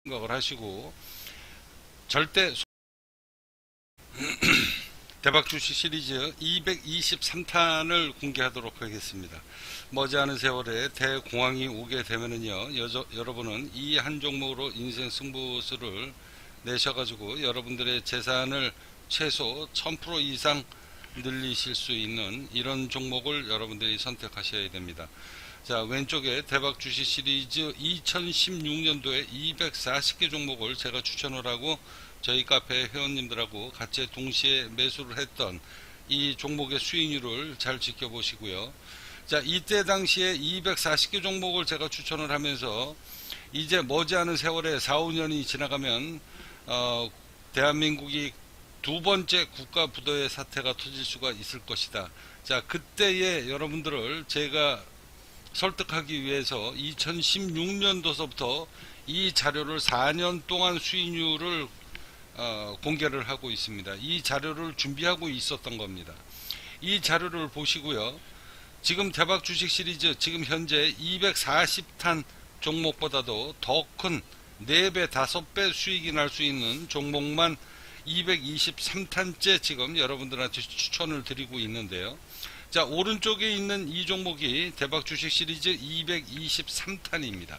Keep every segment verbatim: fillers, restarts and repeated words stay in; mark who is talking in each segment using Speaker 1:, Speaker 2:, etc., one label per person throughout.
Speaker 1: 생각을 하시고 절대 대박 주식 시리즈 이백이십삼 탄을 공개하도록 하겠습니다. 머지않은 세월에 대공황이 오게 되면은요, 여저, 여러분은 이 한 종목으로 인생 승부수를 내셔가지고 여러분들의 재산을 최소 천 퍼센트 이상 늘리실 수 있는 이런 종목을 여러분들이 선택하셔야 됩니다. 자, 왼쪽에 대박 주식 시리즈 이천십육 년도에 이백사십 개 종목을 제가 추천을 하고 저희 카페 회원님들하고 같이 동시에 매수를 했던 이 종목의 수익률을 잘 지켜보시고요. 자, 이때 당시에 이백사십 개 종목을 제가 추천을 하면서 이제 머지않은 세월에 사, 오 년이 지나가면 어, 대한민국이 두 번째 국가 부도의 사태가 터질 수가 있을 것이다. 자, 그때에 여러분들을 제가 설득하기 위해서 이천십육 년도서부터 이 자료를 사 년 동안 수익률을 어, 공개를 하고 있습니다. 이 자료를 준비하고 있었던 겁니다. 이 자료를 보시고요. 지금 대박 주식 시리즈 지금 현재 이백사십 탄 종목보다도 더 큰 네 배, 다섯 배 수익이 날 수 있는 종목만 이백이십삼 탄째 지금 여러분들한테 추천을 드리고 있는데요. 자, 오른쪽에 있는 이 종목이 대박 주식 시리즈 이백이십삼 탄입니다.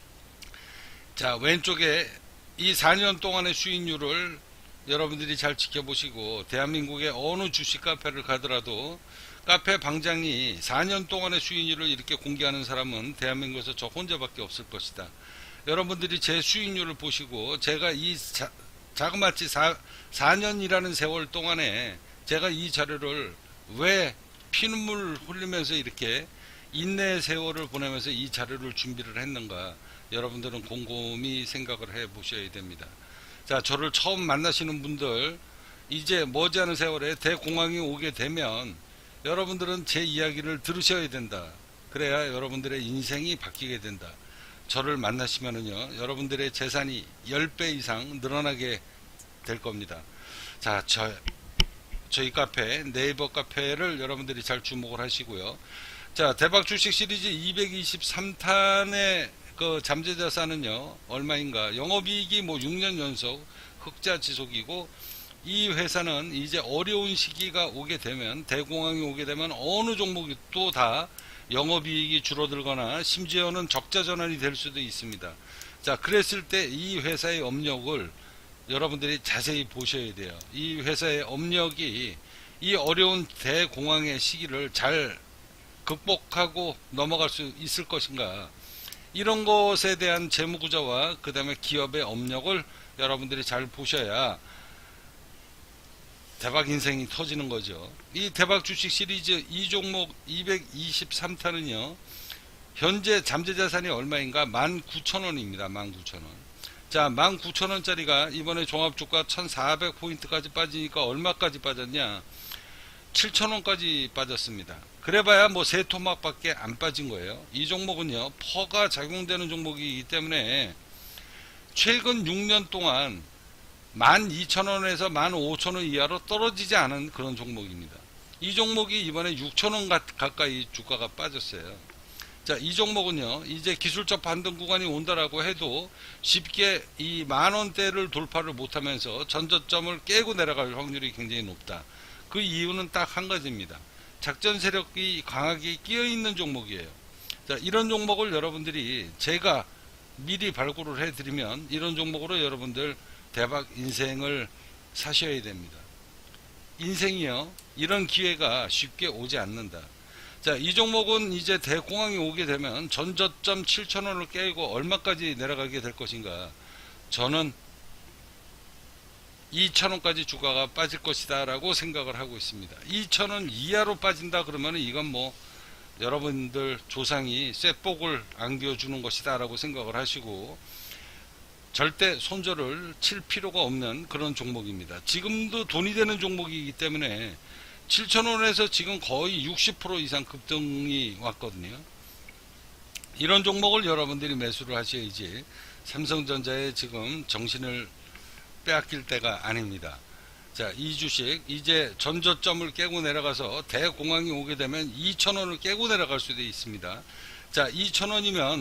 Speaker 1: 자, 왼쪽에 이 사 년 동안의 수익률을 여러분들이 잘 지켜보시고 대한민국의 어느 주식 카페를 가더라도 카페 방장이 사 년 동안의 수익률을 이렇게 공개하는 사람은 대한민국에서 저 혼자밖에 없을 것이다. 여러분들이 제 수익률을 보시고 제가 이 자, 자그마치 사, 사 년이라는 세월 동안에 제가 이 자료를 왜 피눈물 흘리면서 이렇게 인내의 세월을 보내면서 이 자료를 준비를 했는가, 여러분들은 곰곰이 생각을 해 보셔야 됩니다. 자, 저를 처음 만나시는 분들, 이제 머지않은 세월에 대공황이 오게 되면 여러분들은 제 이야기를 들으셔야 된다. 그래야 여러분들의 인생이 바뀌게 된다. 저를 만나시면은요, 여러분들의 재산이 십 배 이상 늘어나게 될 겁니다. 자, 저 저희 카페, 네이버 카페를 여러분들이 잘 주목을 하시고요. 자, 대박 주식 시리즈 이백이십삼 탄의 그 잠재자산은요, 얼마인가? 영업이익이 뭐 육 년 연속 흑자 지속이고, 이 회사는 이제 어려운 시기가 오게 되면, 대공황이 오게 되면 어느 종목이 또 다 영업이익이 줄어들거나 심지어는 적자 전환이 될 수도 있습니다. 자, 그랬을 때 이 회사의 업력을 여러분들이 자세히 보셔야 돼요. 이 회사의 업력이 이 어려운 대공황의 시기를 잘 극복하고 넘어갈 수 있을 것인가, 이런 것에 대한 재무구조와 그 다음에 기업의 업력을 여러분들이 잘 보셔야 대박 인생이 터지는 거죠. 이 대박 주식 시리즈 이 종목 이백이십삼 탄은요 현재 잠재자산이 얼마인가? 만 구천 원입니다. 만 구천 원. 자, 만 구천 원짜리가 이번에 종합주가 천사백 포인트까지 빠지니까 얼마까지 빠졌냐? 칠천 원까지 빠졌습니다. 그래봐야 뭐 세 토막밖에 안 빠진 거예요. 이 종목은요, 퍼가 작용되는 종목이기 때문에 최근 육 년 동안 만 이천 원에서 만 오천 원 이하로 떨어지지 않은 그런 종목입니다. 이 종목이 이번에 육천 원 가까이 주가가 빠졌어요. 자, 이 종목은요, 이제 기술적 반등 구간이 온다라고 해도 쉽게 이 만원대를 돌파를 못하면서 전저점을 깨고 내려갈 확률이 굉장히 높다. 그 이유는 딱 한 가지입니다. 작전 세력이 강하게 끼어있는 종목이에요. 자, 이런 종목을 여러분들이 제가 미리 발굴을 해드리면 이런 종목으로 여러분들 대박 인생을 사셔야 됩니다. 인생이요, 이런 기회가 쉽게 오지 않는다. 자, 이 종목은 이제 대공황이 오게 되면 전저점 칠천 원을 깨고 얼마까지 내려가게 될 것인가? 저는 이천 원까지 주가가 빠질 것이다 라고 생각을 하고 있습니다. 이천 원 이하로 빠진다 그러면 이건 뭐 여러분들 조상이 쇠복을 안겨주는 것이다 라고 생각을 하시고 절대 손절을 칠 필요가 없는 그런 종목입니다. 지금도 돈이 되는 종목이기 때문에 칠천 원에서 지금 거의 육십 퍼센트 이상 급등이 왔거든요. 이런 종목을 여러분들이 매수를 하셔야지 삼성전자에 지금 정신을 빼앗길 때가 아닙니다. 자, 이 주식 이제 전저점을 깨고 내려가서 대공황이 오게 되면 이천 원을 깨고 내려갈 수도 있습니다. 자, 이천 원이면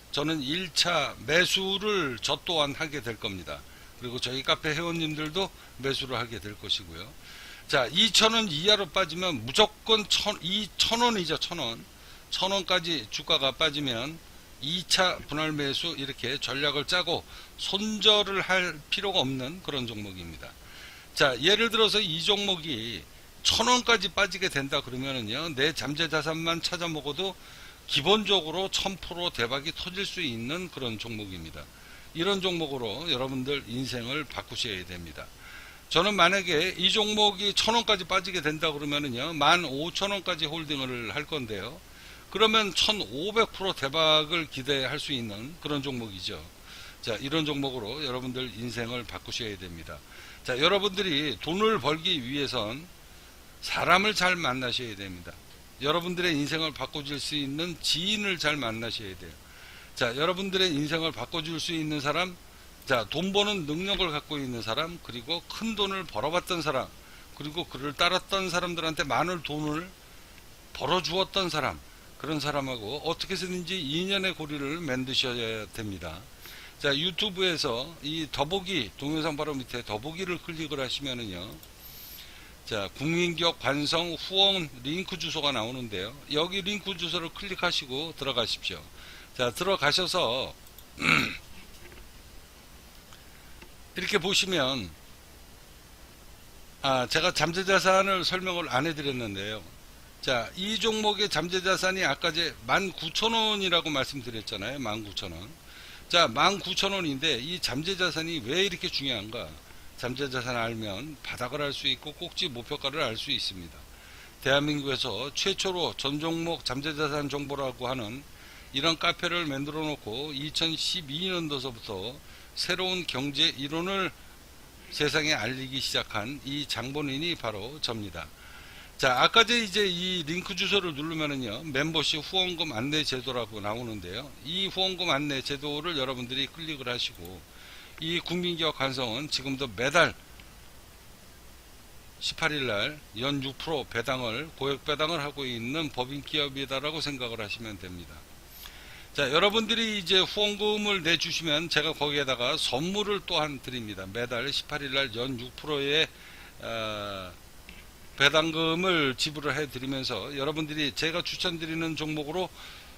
Speaker 1: 저는 일 차 매수를 저 또한 하게 될 겁니다. 그리고 저희 카페 회원님들도 매수를 하게 될 것이고요. 자, 이천 원 이하로 빠지면 무조건 천 원이죠. 천 원. 천 원까지 주가가 빠지면 이 차 분할 매수 이렇게 전략을 짜고 손절을 할 필요가 없는 그런 종목입니다. 자, 예를 들어서 이 종목이 천 원까지 빠지게 된다 그러면은요, 내 잠재 자산만 찾아 먹어도 기본적으로 천 퍼센트 대박이 터질 수 있는 그런 종목입니다. 이런 종목으로 여러분들 인생을 바꾸셔야 됩니다. 저는 만약에 이 종목이 천 원까지 빠지게 된다 그러면은요, 만 오천 원까지 홀딩을 할 건데요. 그러면 천오백 퍼센트 대박을 기대할 수 있는 그런 종목이죠. 자, 이런 종목으로 여러분들 인생을 바꾸셔야 됩니다. 자, 여러분들이 돈을 벌기 위해선 사람을 잘 만나셔야 됩니다. 여러분들의 인생을 바꿔줄 수 있는 지인을 잘 만나셔야 돼요. 자, 여러분들의 인생을 바꿔줄 수 있는 사람, 자, 돈 버는 능력을 갖고 있는 사람, 그리고 큰 돈을 벌어봤던 사람, 그리고 그를 따랐던 사람들한테 많은 돈을 벌어주었던 사람, 그런 사람하고 어떻게 해서든지 인연의 고리를 만드셔야 됩니다. 자, 유튜브에서 이 더보기, 동영상 바로 밑에 더보기를 클릭을 하시면은요, 자, 국민기업 관성 후원 링크 주소가 나오는데요. 여기 링크 주소를 클릭하시고 들어가십시오. 자, 들어가셔서 이렇게 보시면, 아, 제가 잠재자산을 설명을 안 해드렸는데요. 자, 이 종목의 잠재자산이 아까 제 만 구천 원이라고 말씀드렸잖아요. 만 구천 원. 자, 만 구천 원인데 이 잠재자산이 왜 이렇게 중요한가? 잠재자산을 알면 바닥을 알 수 있고 꼭지 목표가를 알 수 있습니다. 대한민국에서 최초로 전종목 잠재자산 정보라고 하는 이런 카페를 만들어 놓고 이천십이 년도서부터 새로운 경제 이론을 세상에 알리기 시작한 이 장본인이 바로 접니다. 자, 아까 이제 이 링크 주소를 누르면은요, 멤버십 후원금 안내 제도라고 나오는데요. 이 후원금 안내 제도를 여러분들이 클릭을 하시고, 이 국민기업 관성은 지금도 매달 십팔 일 날 연 육 퍼센트 배당을, 고액 배당을 하고 있는 법인기업이다라고 생각을 하시면 됩니다. 자, 여러분들이 이제 후원금을 내주시면 제가 거기에다가 선물을 또한 드립니다. 매달 십팔 일 날 연 육 퍼센트의 어, 배당금을 지불을 해드리면서 여러분들이 제가 추천드리는 종목으로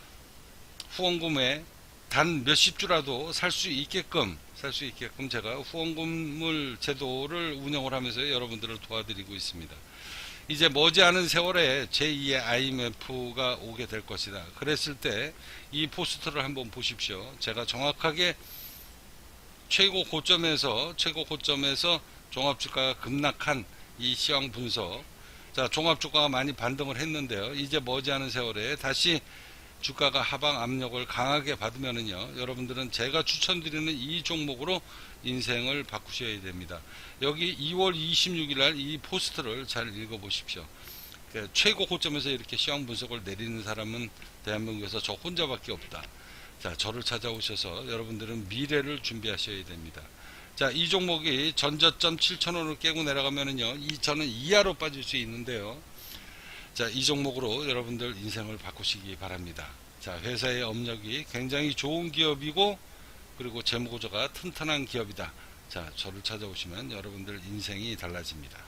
Speaker 1: 후원금에 단 몇십 주라도 살 수 있게끔 살 수 있게끔 제가 후원금을 제도를 운영을 하면서 여러분들을 도와드리고 있습니다. 이제 머지않은 세월에 제이의 아이엠에프가 오게 될 것이다. 그랬을 때 이 포스터를 한번 보십시오. 제가 정확하게 최고 고점에서 최고 고점에서 종합주가가 급락한 이 시황 분석, 자, 종합주가가 많이 반등을 했는데요. 이제 머지않은 세월에 다시 주가가 하방 압력을 강하게 받으면은요, 여러분들은 제가 추천드리는 이 종목으로 인생을 바꾸셔야 됩니다. 여기 이월 이십육 일 날 이 포스트를 잘 읽어보십시오. 그러니까 최고 고점에서 이렇게 시황 분석을 내리는 사람은 대한민국에서 저 혼자밖에 없다. 자, 저를 찾아오셔서 여러분들은 미래를 준비하셔야 됩니다. 자, 이 종목이 전저점 칠천 원을 깨고 내려가면은요, 이천 원 이하로 빠질 수 있는데요. 자, 이 종목으로 여러분들 인생을 바꾸시기 바랍니다. 자, 회사의 업력이 굉장히 좋은 기업이고, 그리고 재무구조가 튼튼한 기업이다. 자, 저를 찾아오시면 여러분들 인생이 달라집니다.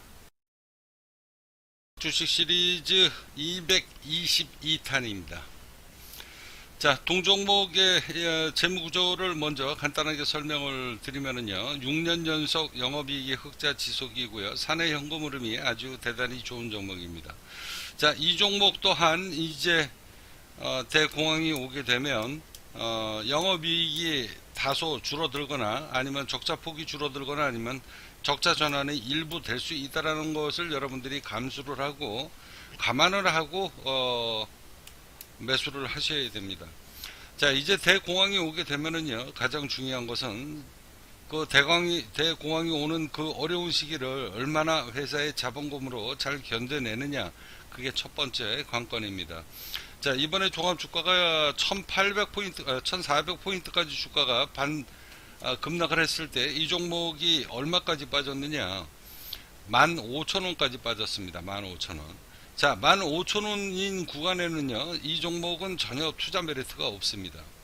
Speaker 1: 주식 시리즈 이백이십이 탄입니다. 자, 동종목의 재무구조를 먼저 간단하게 설명을 드리면은요, 육 년 연속 영업이익이 흑자 지속이고요, 사내 현금 흐름이 아주 대단히 좋은 종목입니다. 자, 이 종목 또한 이제 어, 대공황이 오게 되면 어, 영업이익이 다소 줄어들거나 아니면 적자폭이 줄어들거나 아니면 적자 전환이 일부 될 수 있다라는 것을 여러분들이 감수를 하고 감안을 하고 어, 매수를 하셔야 됩니다. 자, 이제 대공황이 오게 되면은요, 가장 중요한 것은 그 대공황이, 대공황이 오는 그 어려운 시기를 얼마나 회사의 자본금으로 잘 견뎌내느냐, 그게 첫 번째 관건입니다. 자, 이번에 종합주가가 천팔백 포인트, 천사백 포인트까지 주가가 반, 아, 급락을 했을 때 이 종목이 얼마까지 빠졌느냐, 만 오천 원까지 빠졌습니다. 만 오천 원. 자, 만 오천 원인 구간에는요, 이 종목은 전혀 투자 메리트가 없습니다.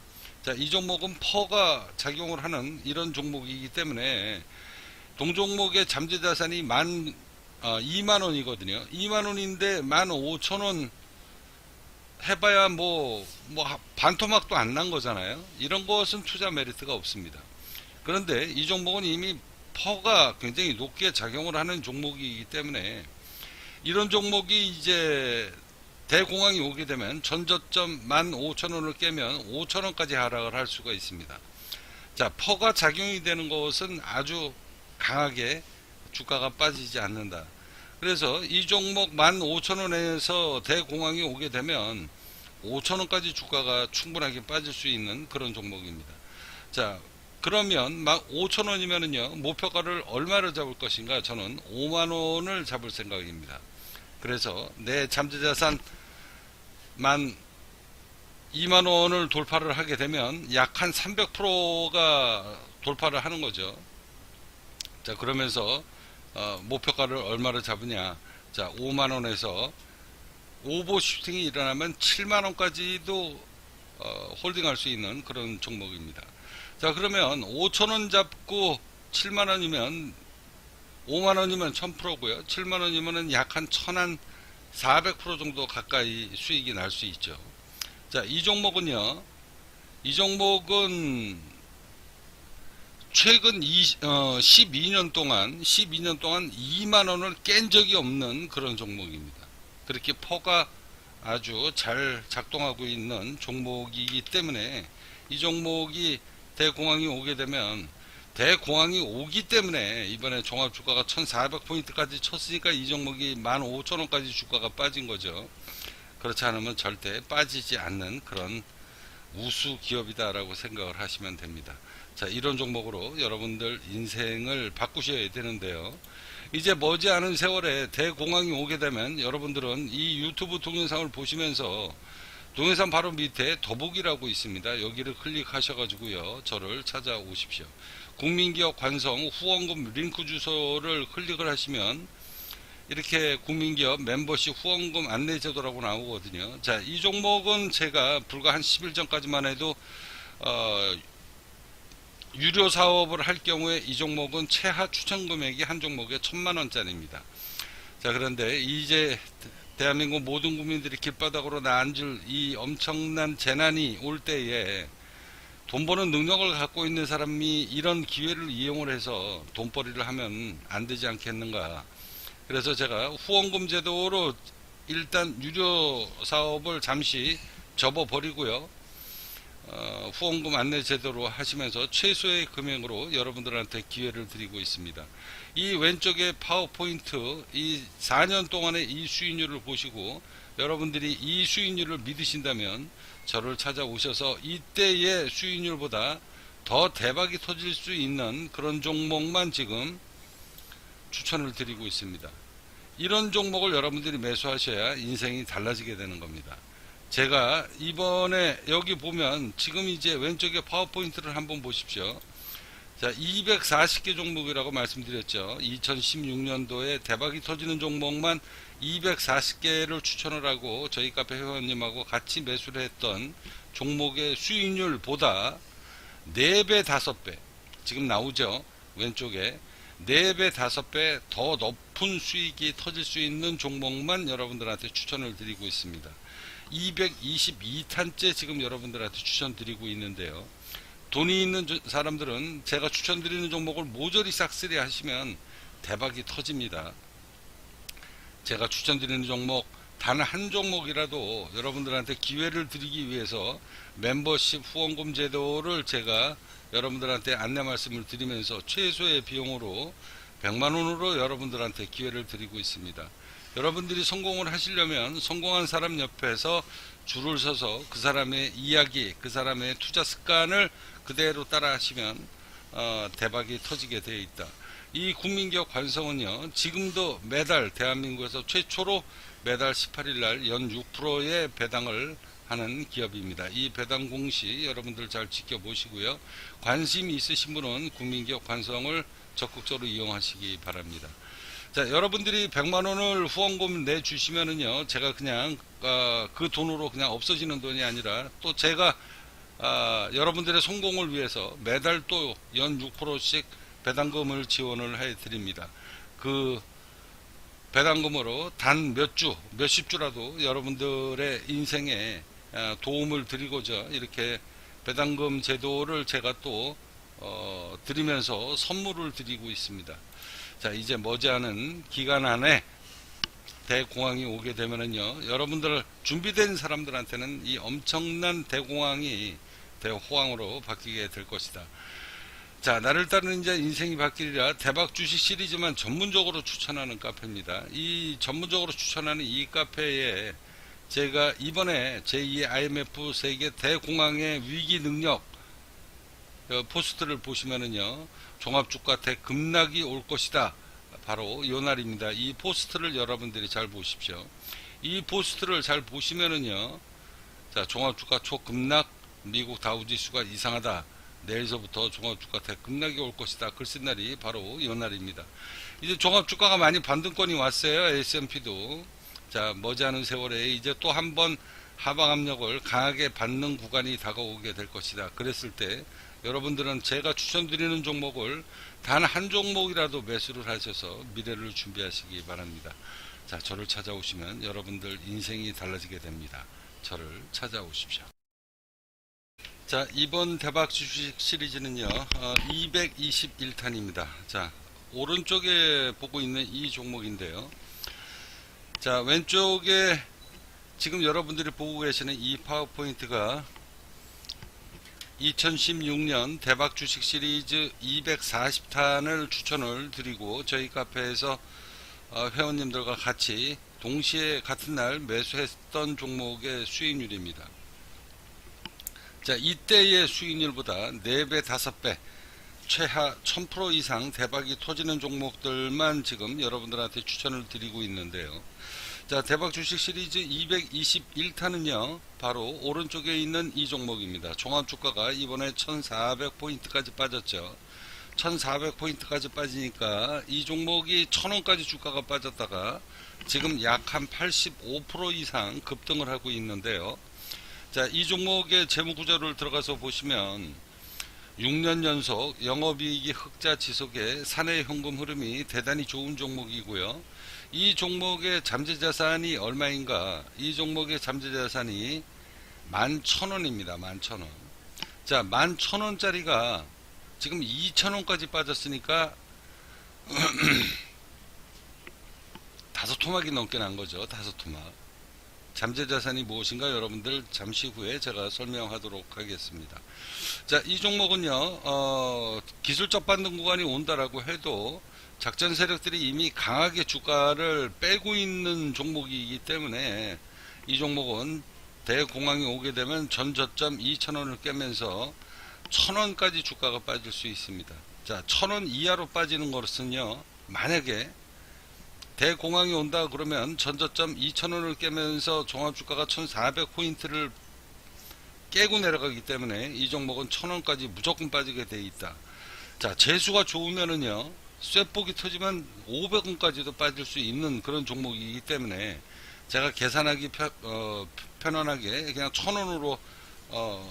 Speaker 1: 자, 이 종목은 퍼가 작용을 하는 이런 종목이기 때문에 동종목의 잠재자산이 만 어, 이만 원이거든요. 이만 원인데 만 오천 원 해봐야 뭐, 뭐 반토막도 안 난 거잖아요. 이런 것은 투자 메리트가 없습니다. 그런데 이 종목은 이미 퍼가 굉장히 높게 작용을 하는 종목이기 때문에 이런 종목이 이제 대공황이 오게 되면 전저점 만 오천 원을 깨면 오천 원까지 하락을 할 수가 있습니다. 자, 퍼가 작용이 되는 것은 아주 강하게 주가가 빠지지 않는다. 그래서 이 종목 만 오천 원에서 대공황이 오게 되면 오천 원까지 주가가 충분하게 빠질 수 있는 그런 종목입니다. 자, 그러면 막 오천 원이면은요, 목표가를 얼마를 잡을 것인가? 저는 오만 원을 잡을 생각입니다. 그래서 내 잠재자산 만 이만 원을 돌파를 하게 되면 약 한 삼백 퍼센트가 돌파를 하는 거죠. 자, 그러면서 어, 목표가를 얼마를 잡으냐? 자, 오만 원에서 오버 슈팅이 일어나면 칠만 원까지도 어, 홀딩할 수 있는 그런 종목입니다. 자, 그러면 오천 원 잡고 칠만 원이면 오만 원이면 천 퍼센트고요. 칠만 원이면 약 한 천사백 퍼센트 정도 가까이 수익이 날 수 있죠. 자, 이 종목은요, 이 종목은 최근 어, 십이 년 동안 십이 년 동안 이만 원을 깬 적이 없는 그런 종목입니다. 그렇게 퍼가 아주 잘 작동하고 있는 종목이기 때문에 이 종목이 대공황이 오게 되면 대공황이 오기 때문에 이번에 종합주가가 천사백 포인트까지 쳤으니까 이 종목이 만 오천 원까지 주가가 빠진 거죠. 그렇지 않으면 절대 빠지지 않는 그런 우수 기업이다라고 생각을 하시면 됩니다. 자, 이런 종목으로 여러분들 인생을 바꾸셔야 되는데요. 이제 머지않은 세월에 대공황이 오게 되면 여러분들은 이 유튜브 동영상을 보시면서 동영상 바로 밑에 더보기라고 있습니다. 여기를 클릭하셔가지고요, 저를 찾아오십시오. 국민기업 관성 후원금 링크 주소를 클릭을 하시면 이렇게 국민기업 멤버십 후원금 안내제도라고 나오거든요. 자, 이 종목은 제가 불과 한 십 일 전까지만 해도 어, 유료 사업을 할 경우에 이 종목은 최하 추천 금액이 한 종목에 천만 원짜리입니다. 자, 그런데 이제 대한민국 모든 국민들이 길바닥으로 나앉을 이 엄청난 재난이 올 때에 돈 버는 능력을 갖고 있는 사람이 이런 기회를 이용을 해서 돈벌이를 하면 안 되지 않겠는가. 그래서 제가 후원금 제도로 일단 유료 사업을 잠시 접어버리고요, 어, 후원금 안내 제도로 하시면서 최소의 금액으로 여러분들한테 기회를 드리고 있습니다. 이 왼쪽에 파워포인트, 이 사 년 동안의 이 수익률을 보시고 여러분들이 이 수익률을 믿으신다면 저를 찾아오셔서 이때의 수익률보다 더 대박이 터질 수 있는 그런 종목만 지금 추천을 드리고 있습니다. 이런 종목을 여러분들이 매수하셔야 인생이 달라지게 되는 겁니다. 제가 이번에 여기 보면 지금 이제 왼쪽에 파워포인트를 한번 보십시오. 자, 이백사십 개 종목이라고 말씀드렸죠. 이천십육 년도에 대박이 터지는 종목만 이백사십 개를 추천을 하고 저희 카페 회원님하고 같이 매수를 했던 종목의 수익률보다 네 배, 다섯 배, 지금 나오죠, 왼쪽에 네 배, 다섯 배 더 높은 수익이 터질 수 있는 종목만 여러분들한테 추천을 드리고 있습니다. 이백이십이 탄째 지금 여러분들한테 추천드리고 있는데요. 돈이 있는 사람들은 제가 추천드리는 종목을 모조리 싹쓸이 하시면 대박이 터집니다. 제가 추천드리는 종목 단 한 종목이라도 여러분들한테 기회를 드리기 위해서 멤버십 후원금 제도를 제가 여러분들한테 안내 말씀을 드리면서 최소의 비용으로 백만 원으로 여러분들한테 기회를 드리고 있습니다. 여러분들이 성공을 하시려면 성공한 사람 옆에서 줄을 서서 그 사람의 이야기, 그 사람의 투자 습관을 그대로 따라 하시면 어, 대박이 터지게 되어 있다. 이 국민기업 관성은요, 지금도 매달 대한민국에서 최초로 매달 십팔 일 날 연 육 퍼센트의 배당을 하는 기업입니다. 이 배당 공시 여러분들 잘 지켜보시고요. 관심이 있으신 분은 국민기업 관성을 적극적으로 이용하시기 바랍니다. 자, 여러분들이 백만 원을 후원금 내주시면은요, 제가 그냥 어, 그 돈으로 그냥 없어지는 돈이 아니라 또 제가 아, 여러분들의 성공을 위해서 매달 또 연 육 퍼센트씩 배당금을 지원을 해 드립니다. 그 배당금으로 단 몇 주, 몇십 주라도 여러분들의 인생에 도움을 드리고자 이렇게 배당금 제도를 제가 또 어, 드리면서 선물을 드리고 있습니다. 자, 이제 머지않은 기간 안에 대공황이 오게 되면은요, 여러분들 준비된 사람들한테는 이 엄청난 대공황이 대호황으로 바뀌게 될 것이다. 자, 나를 따르는 이제 인생이 바뀌리라 대박 주식 시리즈만 전문적으로 추천하는 카페입니다. 이 전문적으로 추천하는 이 카페에 제가 이번에 제이의 아이엠에프 세계 대공황의 위기 능력 포스트를 보시면은요, 종합주가 대급락이 올 것이다. 바로 이 날입니다. 이 포스트를 여러분들이 잘 보십시오. 이 포스트를 잘 보시면은요, 자, 종합주가 초급락, 미국 다우지수가 이상하다. 내일서부터 종합주가 대급락이 올 것이다. 글 쓴 날이 바로 이 날입니다. 이제 종합주가가 많이 반등권이 왔어요. 에스 앤 피도. 자, 머지않은 세월에 이제 또 한 번 하방 압력을 강하게 받는 구간이 다가오게 될 것이다. 그랬을 때 여러분들은 제가 추천드리는 종목을 단 한 종목이라도 매수를 하셔서 미래를 준비하시기 바랍니다. 자, 저를 찾아오시면 여러분들 인생이 달라지게 됩니다. 저를 찾아오십시오. 자, 이번 대박 주식 시리즈는요, 어, 이백이십일 탄입니다. 자, 오른쪽에 보고 있는 이 종목인데요. 자, 왼쪽에 지금 여러분들이 보고 계시는 이 파워포인트가 이천십육 년 대박 주식 시리즈 이백사십 탄을 추천을 드리고 저희 카페에서 어, 회원님들과 같이 동시에 같은 날 매수했던 종목의 수익률입니다. 자, 이때의 수익률보다 네 배, 다섯 배, 최하 천 퍼센트 이상 대박이 터지는 종목들만 지금 여러분들한테 추천을 드리고 있는데요. 자, 대박 주식 시리즈 이백이십일 탄은요, 바로 오른쪽에 있는 이 종목입니다. 종합주가가 이번에 천사백 포인트까지 빠졌죠. 천사백 포인트까지 빠지니까 이 종목이 천 원까지 주가가 빠졌다가 지금 약 한 팔십오 퍼센트 이상 급등을 하고 있는데요. 자, 이 종목의 재무구조를 들어가서 보시면 육 년 연속 영업이익이 흑자 지속의 사내 현금 흐름이 대단히 좋은 종목이고요. 이 종목의 잠재자산이 얼마인가? 이 종목의 잠재자산이 만 천 원입니다. 만 천 원. 자, 만 천 원짜리가 지금 이천 원까지 빠졌으니까 다섯 토막이 넘게 난 거죠. 다섯 토막. 잠재자산이 무엇인가 여러분들 잠시 후에 제가 설명하도록 하겠습니다. 자, 이 종목은요, 어, 기술적 반등 구간이 온다라고 해도 작전 세력들이 이미 강하게 주가를 빼고 있는 종목이기 때문에 이 종목은 대공황이 오게 되면 전 저점 이천 원을 깨면서 천 원까지 주가가 빠질 수 있습니다. 자, 천 원 이하로 빠지는 것은요, 만약에 대공황이 온다 그러면 전저점 이천 원을 깨면서 종합주가가 천사백 포인트를 깨고 내려가기 때문에 이 종목은 천 원까지 무조건 빠지게 돼 있다. 자, 재수가 좋으면은요, 쇠폭이 터지면 오백 원까지도 빠질 수 있는 그런 종목이기 때문에 제가 계산하기 편, 어, 편안하게 그냥 천 원으로 어,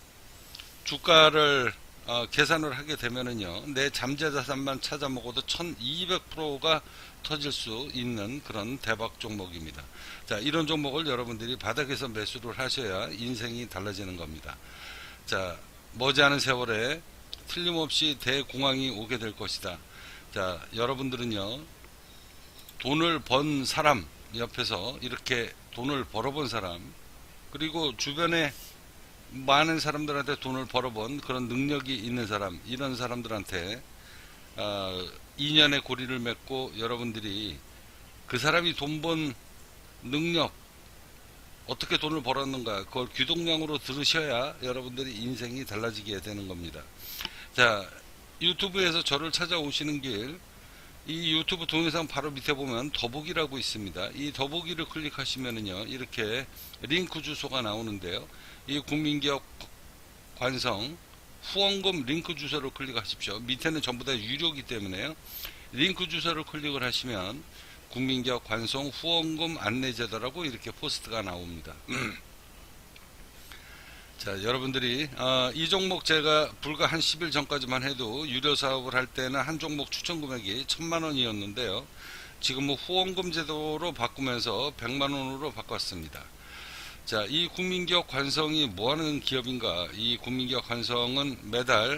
Speaker 1: 주가를 어, 계산을 하게 되면은요, 내 잠재자산만 찾아 먹어도 천이백 퍼센트가 터질 수 있는 그런 대박 종목입니다. 자, 이런 종목을 여러분들이 바닥에서 매수를 하셔야 인생이 달라지는 겁니다. 자, 머지않은 세월에 틀림없이 대공황이 오게 될 것이다. 자, 여러분들은요, 돈을 번 사람 옆에서 이렇게 돈을 벌어본 사람, 그리고 주변에 많은 사람들한테 돈을 벌어본 그런 능력이 있는 사람, 이런 사람들한테 어, 인연의 고리를 맺고 여러분들이 그 사람이 돈 번 능력, 어떻게 돈을 벌었는가, 그걸 귀동량으로 들으셔야 여러분들이 인생이 달라지게 되는 겁니다. 자, 유튜브에서 저를 찾아오시는 길, 이 유튜브 동영상 바로 밑에 보면 더보기라고 있습니다. 이 더보기를 클릭하시면은요, 이렇게 링크 주소가 나오는데요. 이 국민기업 관성 후원금 링크 주소를 클릭하십시오. 밑에는 전부 다 유료이기 때문에요. 링크 주소를 클릭을 하시면 국민기업 관성 후원금 안내제도라고 이렇게 포스트가 나옵니다. 자, 여러분들이 어, 이 종목 제가 불과 한 십 일 전까지만 해도 유료 사업을 할 때는 한 종목 추천 금액이 천만 원이었는데요. 지금은 후원금 제도로 바꾸면서 백만 원으로 바꿨습니다. 자, 이 국민기업 관성이 뭐하는 기업인가? 이 국민기업 관성은 매달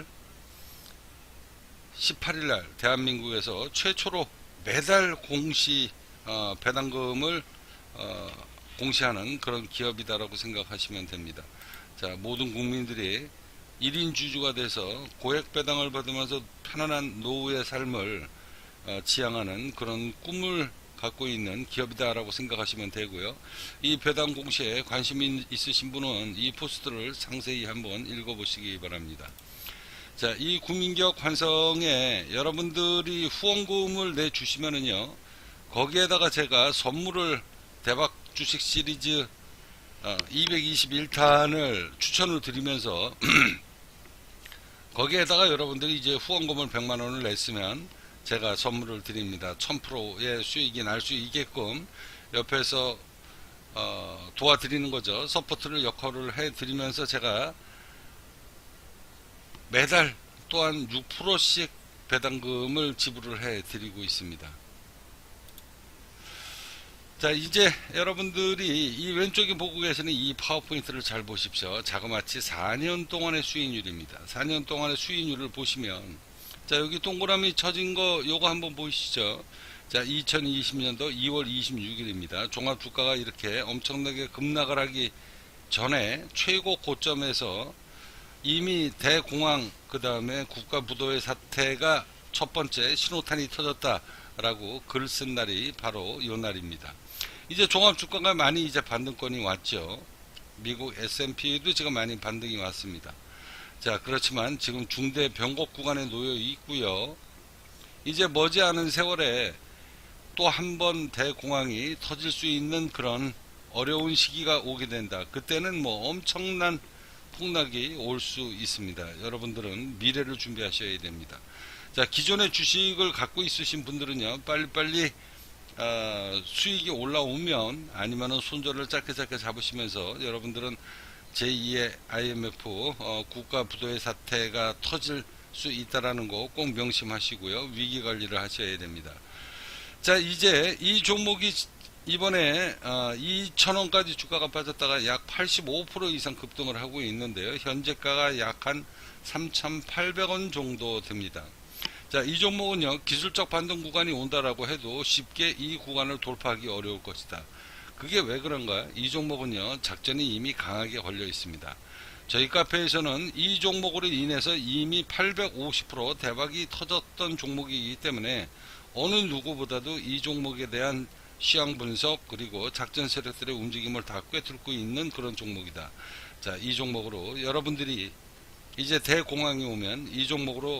Speaker 1: 십팔 일날 대한민국에서 최초로 매달 공시 어, 배당금을 어, 공시하는 그런 기업이다라고 생각하시면 됩니다. 자, 모든 국민들이 일 인 주주가 돼서 고액 배당을 받으면서 편안한 노후의 삶을 어, 지향하는 그런 꿈을 갖고 있는 기업이다라고 생각하시면 되고요. 이 배당 공시에 관심이 있으신 분은 이 포스트를 상세히 한번 읽어보시기 바랍니다. 자, 이 국민기업 관성에 여러분들이 후원금을 내주시면은요, 거기에다가 제가 선물을 대박 주식 시리즈 어, 이백이십일 탄을 추천을 드리면서 거기에다가 여러분들이 이제 후원금을 백만 원을 냈으면 제가 선물을 드립니다. 천 퍼센트의 수익이 날 수 있게끔 옆에서 어, 도와드리는 거죠. 서포트를 역할을 해드리면서 제가 매달 또한 육 퍼센트씩 배당금을 지불을 해드리고 있습니다. 자, 이제 여러분들이 이 왼쪽에 보고 계시는 이 파워포인트를 잘 보십시오. 자그마치 사 년 동안의 수익률입니다. 사 년 동안의 수익률을 보시면, 자, 여기 동그라미 쳐진 거 요거 한번 보시죠. 자, 이천이십 년도 이월 이십육일입니다. 종합주가가 이렇게 엄청나게 급락을 하기 전에 최고 고점에서 이미 대공황, 그 다음에 국가부도의 사태가 첫 번째 신호탄이 터졌다라고 글 쓴 날이 바로 요 날입니다. 이제 종합주가가 많이 이제 반등권이 왔죠. 미국 에스 앤 피도 지금 많이 반등이 왔습니다. 자, 그렇지만 지금 중대 변곡 구간에 놓여 있고요. 이제 머지않은 세월에 또 한 번 대공황이 터질 수 있는 그런 어려운 시기가 오게 된다. 그때는 뭐 엄청난 폭락이 올 수 있습니다. 여러분들은 미래를 준비하셔야 됩니다. 자, 기존의 주식을 갖고 있으신 분들은요, 빨리빨리 어, 수익이 올라오면 아니면은 손절을 짧게 짧게 잡으시면서 여러분들은 제이의 아이 엠 에프 어, 국가 부도의 사태가 터질 수 있다라는 거 꼭 명심하시고요. 위기 관리를 하셔야 됩니다. 자, 이제 이 종목이 이번에 어, 이천 원까지 주가가 빠졌다가 약 팔십오 퍼센트 이상 급등을 하고 있는데요. 현재가가 약 한 삼천팔백 원 정도 됩니다. 자, 이 종목은요, 기술적 반등 구간이 온다라고 해도 쉽게 이 구간을 돌파하기 어려울 것이다. 그게 왜 그런가? 이 종목은요, 작전이 이미 강하게 걸려 있습니다. 저희 카페에서는 이 종목으로 인해서 이미 팔백오십 퍼센트 대박이 터졌던 종목이기 때문에 어느 누구보다도 이 종목에 대한 시황 분석 그리고 작전 세력들의 움직임을 다 꿰뚫고 있는 그런 종목이다. 자, 이 종목으로 여러분들이 이제 대공황이 오면 이 종목으로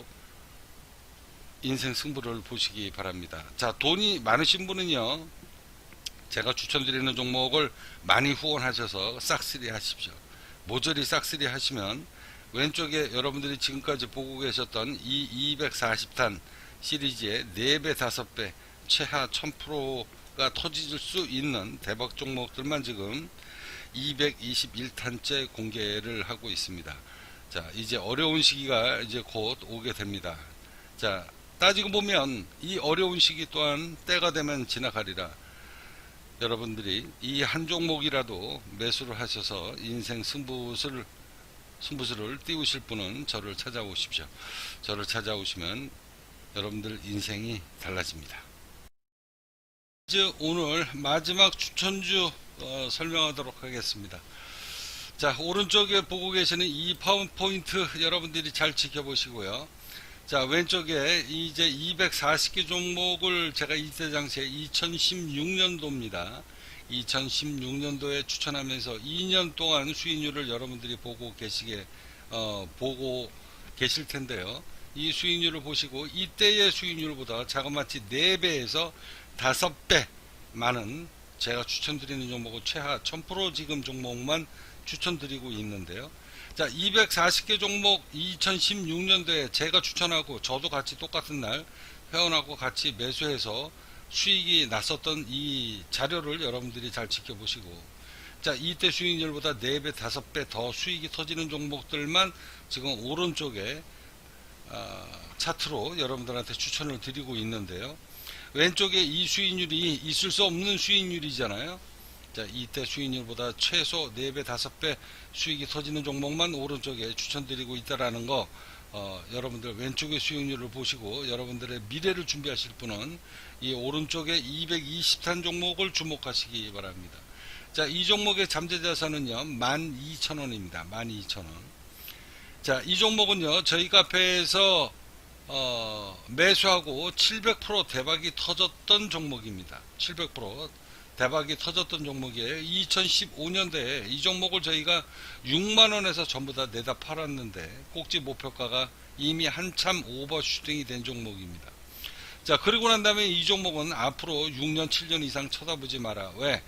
Speaker 1: 인생 승부를 보시기 바랍니다. 자, 돈이 많으신 분은요, 제가 추천드리는 종목을 많이 후원하셔서 싹쓸이 하십시오. 모조리 싹쓸이 하시면 왼쪽에 여러분들이 지금까지 보고 계셨던 이 이백사십 탄 시리즈의 네 배, 다섯 배, 최하 천 퍼센트가 터질 수 있는 대박 종목들만 지금 이백이십일 탄째 공개를 하고 있습니다. 자, 이제 어려운 시기가 이제 곧 오게 됩니다. 자, 따지고 보면 이 어려운 시기 또한 때가 되면 지나가리라. 여러분들이 이 한 종목이라도 매수를 하셔서 인생 승부수를 승부수를 띄우실 분은 저를 찾아오십시오. 저를 찾아오시면 여러분들 인생이 달라집니다. 이제 오늘 마지막 추천주 어, 설명하도록 하겠습니다. 자, 오른쪽에 보고 계시는 이 파워포인트 여러분들이 잘 지켜보시고요. 자, 왼쪽에 이제 이백사십 개 종목을 제가 이때 당시에 이천십육 년도입니다. 이천십육 년도에 추천하면서 이 년 동안 수익률을 여러분들이 보고 계시게 어, 보고 계실 텐데요. 이 수익률을 보시고 이때의 수익률보다 자그마치 네 배에서 다섯 배 많은 제가 추천드리는 종목은 최하 천 퍼센트 지금 종목만 추천드리고 있는데요. 자, 이백사십 개 종목 이천십육 년도에 제가 추천하고 저도 같이 똑같은 날 회원하고 같이 매수해서 수익이 났었던 이 자료를 여러분들이 잘 지켜보시고, 자, 이때 수익률보다 네 배, 다섯 배 더 수익이 터지는 종목들만 지금 오른쪽에 어, 차트로 여러분들한테 추천을 드리고 있는데요. 왼쪽에 이 수익률이 있을 수 없는 수익률이잖아요. 자, 이때 수익률보다 최소 네 배, 다섯 배 수익이 터지는 종목만 오른쪽에 추천드리고 있다라는 거, 어, 여러분들 왼쪽의 수익률을 보시고 여러분들의 미래를 준비하실 분은 이 오른쪽에 이백이십 탄 종목을 주목하시기 바랍니다. 자, 이 종목의 잠재자산은요 만 이천 원입니다. 만 이천 원. 자, 이 종목은요 저희 카페에서 어, 매수하고 칠백 퍼센트 대박이 터졌던 종목입니다. 칠백 퍼센트 대박이 터졌던 종목이에요. 이천십오 년도에 이 종목을 저희가 육만 원에서 전부 다 내다 팔았는데 꼭지 목표가가 이미 한참 오버슈팅이 된 종목입니다. 자, 그리고 난 다음에 이 종목은 앞으로 육 년, 칠 년 이상 쳐다보지 마라. 왜?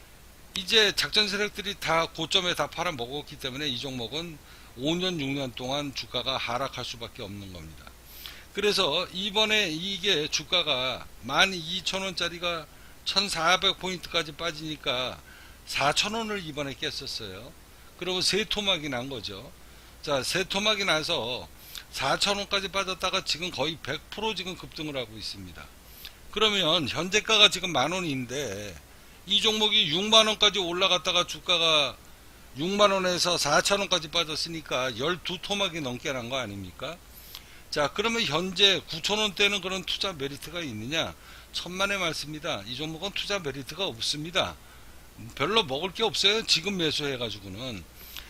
Speaker 1: 이제 작전 세력들이 다 고점에 다 팔아먹었기 때문에 이 종목은 오 년, 육 년 동안 주가가 하락할 수밖에 없는 겁니다. 그래서 이번에 이게 주가가 만 이천 원짜리가 천사백 포인트까지 빠지니까 사천 원을 이번에 깼었어요. 그리고 세 토막이 난 거죠. 자, 세 토막이 나서 사천 원까지 빠졌다가 지금 거의 백 퍼센트 지금 급등을 하고 있습니다. 그러면 현재가가 지금 만 원인데 이 종목이 육만 원까지 올라갔다가 주가가 육만 원에서 사천 원까지 빠졌으니까 십이 토막이 넘게 난 거 아닙니까? 자, 그러면 현재 구천 원대는 그런 투자 메리트가 있느냐? 천만의 말씀입니다. 이 종목은 투자 메리트가 없습니다. 별로 먹을 게 없어요. 지금 매수해 가지고는.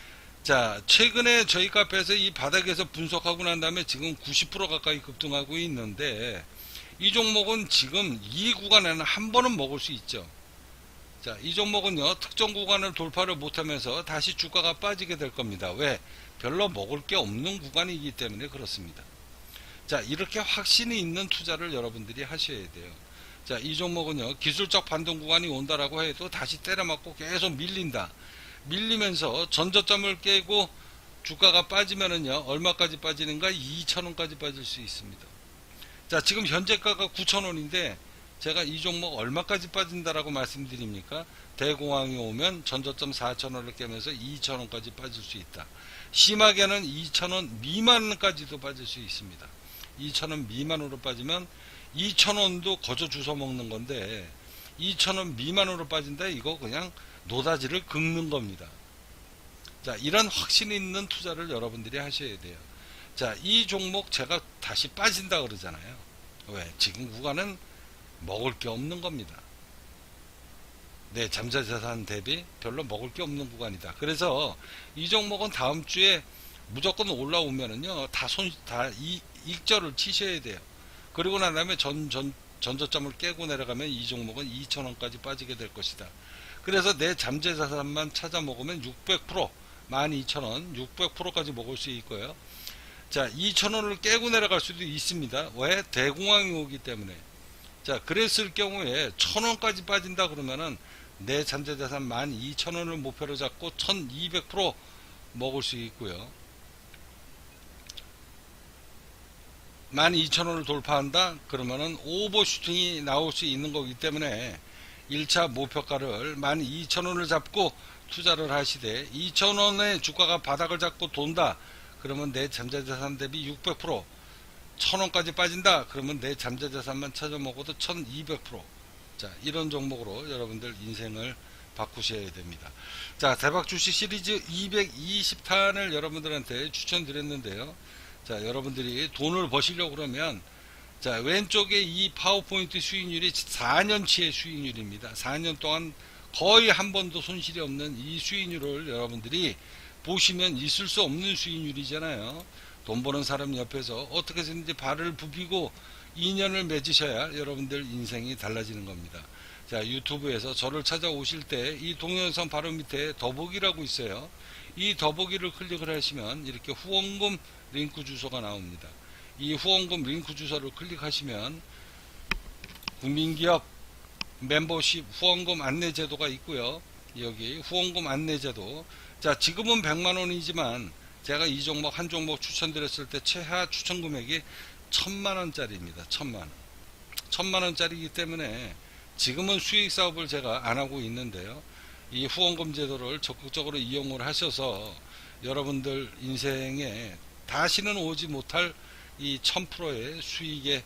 Speaker 1: 자, 최근에 저희 카페에서 이 바닥에서 분석하고 난 다음에 지금 구십 퍼센트 가까이 급등하고 있는데 이 종목은 지금 이 구간에는 한 번은 먹을 수 있죠. 자, 이 종목은요 특정 구간을 돌파를 못하면서 다시 주가가 빠지게 될 겁니다. 왜? 별로 먹을 게 없는 구간이기 때문에 그렇습니다. 자, 이렇게 확신이 있는 투자를 여러분들이 하셔야 돼요. 자, 이 종목은요 기술적 반등 구간이 온다라고 해도 다시 때려맞고 계속 밀린다. 밀리면서 전저점을 깨고 주가가 빠지면은요 얼마까지 빠지는가? 이천 원까지 빠질 수 있습니다. 자, 지금 현재가가 구천 원인데 제가 이 종목 얼마까지 빠진다라고 말씀드립니까? 대공황이 오면 전저점 사천 원을 깨면서 이천 원까지 빠질 수 있다. 심하게는 이천 원 미만까지도 빠질 수 있습니다. 이천 원 미만으로 빠지면 이천 원도 거저 주워 먹는 건데 이천 원 미만으로 빠진다, 이거 그냥 노다지를 긁는 겁니다. 자, 이런 확신 있는 투자를 여러분들이 하셔야 돼요. 자, 이 종목 제가 다시 빠진다 그러잖아요. 왜? 지금 구간은 먹을 게 없는 겁니다. 네, 잠재자산 대비 별로 먹을 게 없는 구간이다. 그래서 이 종목은 다음 주에 무조건 올라오면은요 다 손, 다 이, 익절을 치셔야 돼요. 그리고 난 다음에 전, 전, 전저점을 깨고 내려가면 이 종목은 이천 원까지 빠지게 될 것이다. 그래서 내 잠재자산만 찾아 먹으면 육백 퍼센트, 만 이천 원, 육백 퍼센트까지 먹을 수 있고요. 자, 이천 원을 깨고 내려갈 수도 있습니다. 왜? 대공황이 오기 때문에. 자, 그랬을 경우에 천 원까지 빠진다 그러면은 내 잠재자산 만 이천 원을 목표로 잡고 천이백 퍼센트 먹을 수 있고요. 만 이천 원을 돌파한다 그러면은 오버슈팅이 나올 수 있는 거기 때문에 일 차 목표가를 만 이천 원을 잡고 투자를 하시되 이천 원의 주가가 바닥을 잡고 돈다 그러면 내 잠재자산 대비 육백 퍼센트, 천 원까지 빠진다 그러면 내 잠재자산만 찾아 먹어도 천이백 퍼센트. 자, 이런 종목으로 여러분들 인생을 바꾸셔야 됩니다. 자, 대박 주식 시리즈 이백이십 탄을 여러분들한테 추천드렸는데요. 자, 여러분들이 돈을 버시려고 그러면 자, 왼쪽에 이 파워포인트 수익률이 사 년치의 수익률입니다. 사 년 동안 거의 한 번도 손실이 없는 이 수익률을 여러분들이 보시면 있을 수 없는 수익률이잖아요. 돈 버는 사람 옆에서 어떻게 해서든지 발을 부비고 인연을 맺으셔야 여러분들 인생이 달라지는 겁니다. 자, 유튜브에서 저를 찾아오실 때 이 동영상 바로 밑에 더보기라고 있어요. 이 더보기를 클릭을 하시면 이렇게 후원금 링크 주소가 나옵니다. 이 후원금 링크 주소를 클릭하시면 국민기업 멤버십 후원금 안내제도가 있고요. 여기 후원금 안내제도. 자, 지금은 백만 원이지만 제가 이 종목 한 종목 추천드렸을 때 최하 추천 금액이 천만 원짜리입니다. 천만 원. 천만 원짜리이기 때문에 지금은 수익 사업을 제가 안 하고 있는데요. 이 후원금 제도를 적극적으로 이용을 하셔서 여러분들 인생에 다시는 오지 못할 이 천 퍼센트의 수익의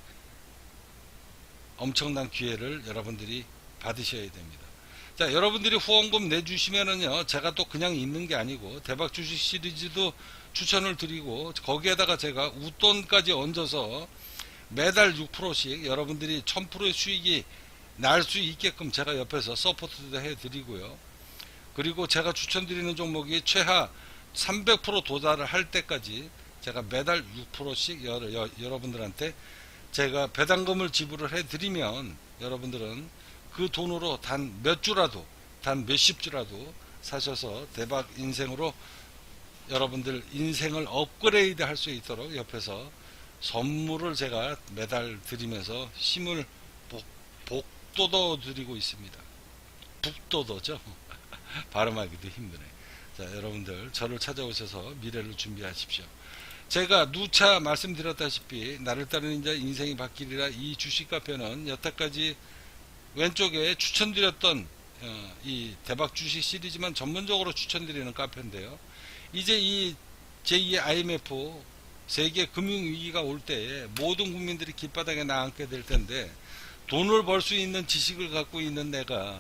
Speaker 1: 엄청난 기회를 여러분들이 받으셔야 됩니다. 자, 여러분들이 후원금 내주시면은요, 제가 또 그냥 있는 게 아니고 대박 주식 시리즈도 추천을 드리고 거기에다가 제가 웃돈까지 얹어서 매달 육 퍼센트씩 여러분들이 천 퍼센트의 수익이 날 수 있게끔 제가 옆에서 서포트도 해드리고요. 그리고 제가 추천드리는 종목이 최하 삼백 퍼센트 도달을 할 때까지 제가 매달 육 퍼센트씩 여러, 여, 여러분들한테 제가 배당금을 지불을 해드리면 여러분들은 그 돈으로 단 몇 주라도, 단 몇십 주라도 사셔서 대박 인생으로 여러분들 인생을 업그레이드 할 수 있도록 옆에서 선물을 제가 매달 드리면서 힘을 복, 복돋워 드리고 있습니다. 북돋워죠. 발음하기도 힘드네. 자, 여러분들 저를 찾아오셔서 미래를 준비하십시오. 제가 누차 말씀드렸다시피 나를 따르는 자 인생이 바뀌리라 이 주식 카페는 여태까지 왼쪽에 추천드렸던 어, 이 대박 주식 시리즈만 전문적으로 추천드리는 카페인데요. 이제 이 제이의 아이엠에프 세계 금융위기가 올 때에 모든 국민들이 길바닥에 나앉게 될 텐데 돈을 벌 수 있는 지식을 갖고 있는 내가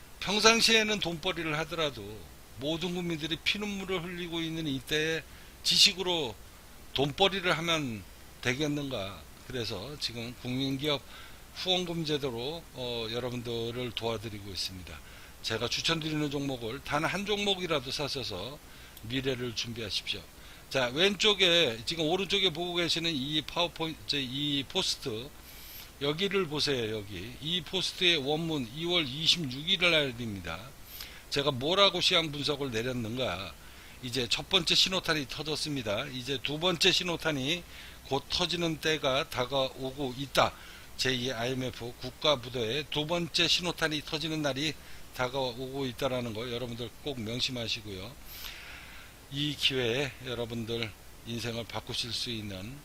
Speaker 1: 평상시에는 돈벌이를 하더라도 모든 국민들이 피눈물을 흘리고 있는 이때에 지식으로 돈벌이를 하면 되겠는가. 그래서 지금 국민기업 후원금 제도로 어, 여러분들을 도와드리고 있습니다. 제가 추천드리는 종목을 단 한 종목이라도 사셔서 미래를 준비하십시오. 자, 왼쪽에 지금 오른쪽에 보고 계시는 이 파워포인트, 이 포스트 여기를 보세요. 여기 이 포스트의 원문 이월 이십육일 날입니다. 제가 뭐라고 시황 분석을 내렸는가. 이제 첫 번째 신호탄이 터졌습니다. 이제 두 번째 신호탄이 곧 터지는 때가 다가오고 있다. 제이 아이엠에프 국가부도의 두 번째 신호탄이 터지는 날이 다가오고 있다라는 거 여러분들 꼭 명심하시고요. 이 기회에 여러분들 인생을 바꾸실 수 있는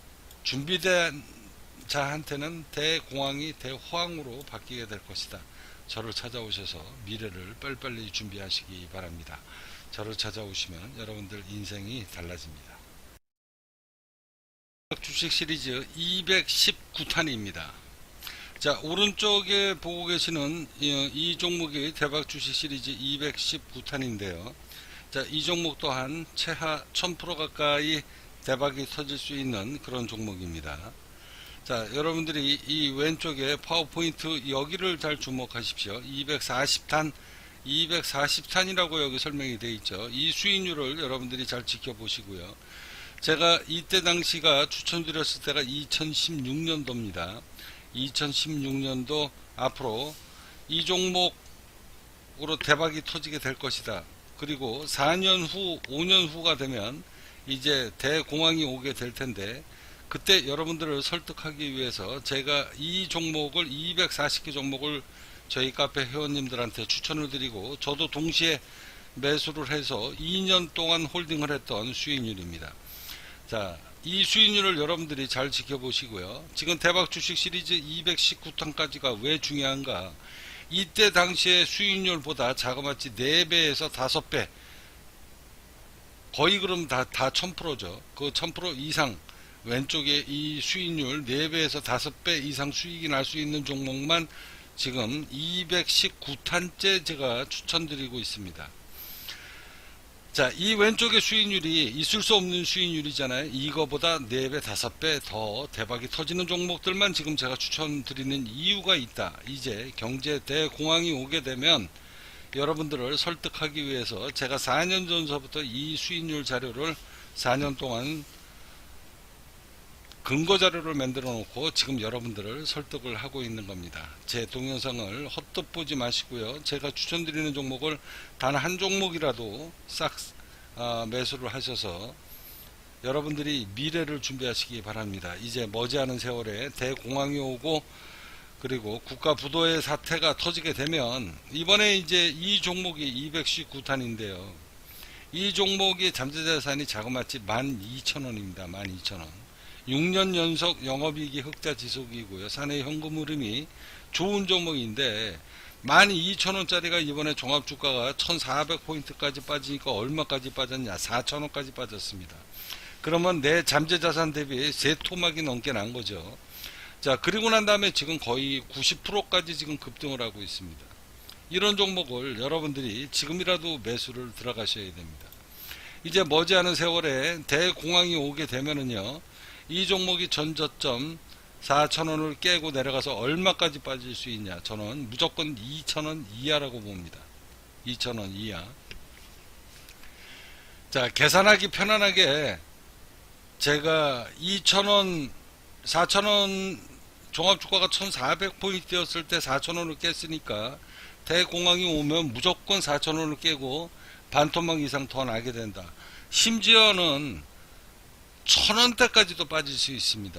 Speaker 1: 준비된 자한테는 대공황이 대호황으로 바뀌게 될 것이다. 저를 찾아오셔서 미래를 빨리빨리 준비하시기 바랍니다. 저를 찾아오시면 여러분들 인생이 달라집니다. 주식 시리즈 이백십구 탄입니다. 자, 오른쪽에 보고 계시는 이, 이 종목이 대박 주식 시리즈 이백십구 탄인데요. 자, 이 종목 또한 최하 천 퍼센트 가까이 대박이 터질 수 있는 그런 종목입니다. 자, 여러분들이 이 왼쪽에 파워포인트 여기를 잘 주목하십시오. 이백사십 탄, 이백사십 탄이라고 여기 설명이 되어 있죠. 이 수익률을 여러분들이 잘 지켜보시고요. 제가 이때 당시가 추천드렸을 때가 이천십육 년도입니다. 이천십육 년도 앞으로 이 종목으로 대박이 터지게 될 것이다. 그리고 사 년 후, 오 년 후가 되면 이제 대공황이 오게 될 텐데 그때 여러분들을 설득하기 위해서 제가 이 종목을 이백사십 개 종목을 저희 카페 회원님들한테 추천을 드리고 저도 동시에 매수를 해서 이 년 동안 홀딩을 했던 수익률입니다. 자, 이 수익률을 여러분들이 잘 지켜보시고요. 지금 대박 주식 시리즈 이백십구 탄까지가 왜 중요한가? 이때 당시의 수익률보다 자그마치 네 배에서 다섯 배, 거의 그럼 다, 다 천 퍼센트죠. 그 천 퍼센트 이상, 왼쪽에 이 수익률 네 배에서 다섯 배 이상 수익이 날 수 있는 종목만 지금 이백십구 탄째 제가 추천드리고 있습니다. 자, 이 왼쪽의 수익률이 있을 수 없는 수익률이잖아요. 이거보다 네 배, 다섯 배 더 대박이 터지는 종목들만 지금 제가 추천드리는 이유가 있다. 이제 경제 대공황이 오게 되면 여러분들을 설득하기 위해서 제가 사 년 전서부터 이 수익률 자료를 사 년 동안 근거 자료를 만들어 놓고 지금 여러분들을 설득을 하고 있는 겁니다. 제 동영상을 헛헛 보지 마시고요. 제가 추천드리는 종목을 단 한 종목이라도 싹 아, 매수를 하셔서 여러분들이 미래를 준비하시기 바랍니다. 이제 머지않은 세월에 대공황이 오고 그리고 국가 부도의 사태가 터지게 되면 이번에 이제 이 종목이 이백십구 탄인데요. 이 종목의 잠재자산이 자그마치 만 이천 원입니다. 만 이천 원. 육 년 연속 영업이익이 흑자 지속이고요. 사내 현금 흐름이 좋은 종목인데 만 이천 원짜리가 이번에 종합주가가 천사백 포인트까지 빠지니까 얼마까지 빠졌냐? 사천 원까지 빠졌습니다. 그러면 내 잠재자산 대비 세 토막이 넘게 난 거죠. 자, 그리고 난 다음에 지금 거의 구십 퍼센트까지 지금 급등을 하고 있습니다. 이런 종목을 여러분들이 지금이라도 매수를 들어가셔야 됩니다. 이제 머지않은 세월에 대공황이 오게 되면은요, 이 종목이 전저점 사천 원을 깨고 내려가서 얼마까지 빠질 수 있냐? 저는 무조건 이천 원 이하라고 봅니다. 이천 원 이하. 자, 계산하기 편안하게 제가 이천 원, 사천 원 종합주가가 천사백 포인트였을 때 사천 원을 깼으니까 대공황이 오면 무조건 사천 원을 깨고 반토막 이상 더 나게 된다. 심지어는 천 원대까지도 빠질 수 있습니다.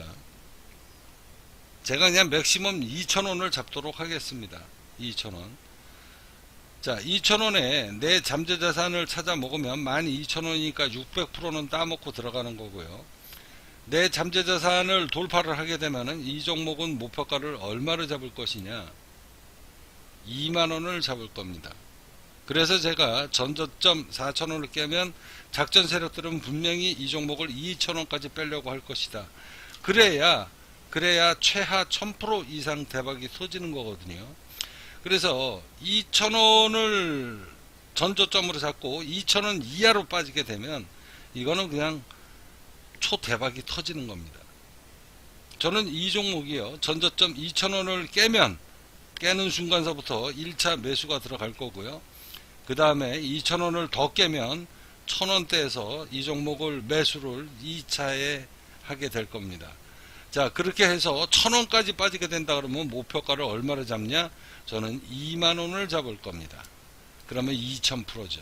Speaker 1: 제가 그냥 맥시멈 이천 원을 잡도록 하겠습니다. 이천 원. 자, 이천 원에 내 잠재자산을 찾아 먹으면 만 이천 원이니까 육백 퍼센트는 따먹고 들어가는 거고요. 내 잠재자산을 돌파를 하게 되면은 이 종목은 목표가를 얼마를 잡을 것이냐? 이만 원을 잡을 겁니다. 그래서 제가 전저점 사천 원을 깨면 작전 세력들은 분명히 이 종목을 이천 원까지 빼려고 할 것이다. 그래야 그래야 최하 천 퍼센트 이상 대박이 터지는 거거든요. 그래서 이천 원을 전저점으로 잡고 이천 원 이하로 빠지게 되면 이거는 그냥 초대박이 터지는 겁니다. 저는 이 종목이요, 전저점 이천 원을 깨면 깨는 순간서부터 일 차 매수가 들어갈 거고요. 그 다음에 이천 원을 더 깨면 천 원대에서 이 종목을 매수를 이 차에 하게 될 겁니다. 자, 그렇게 해서 천 원까지 빠지게 된다 그러면 목표가를 얼마를 잡냐? 저는 이만 원을 잡을 겁니다. 그러면 이천 퍼센트죠.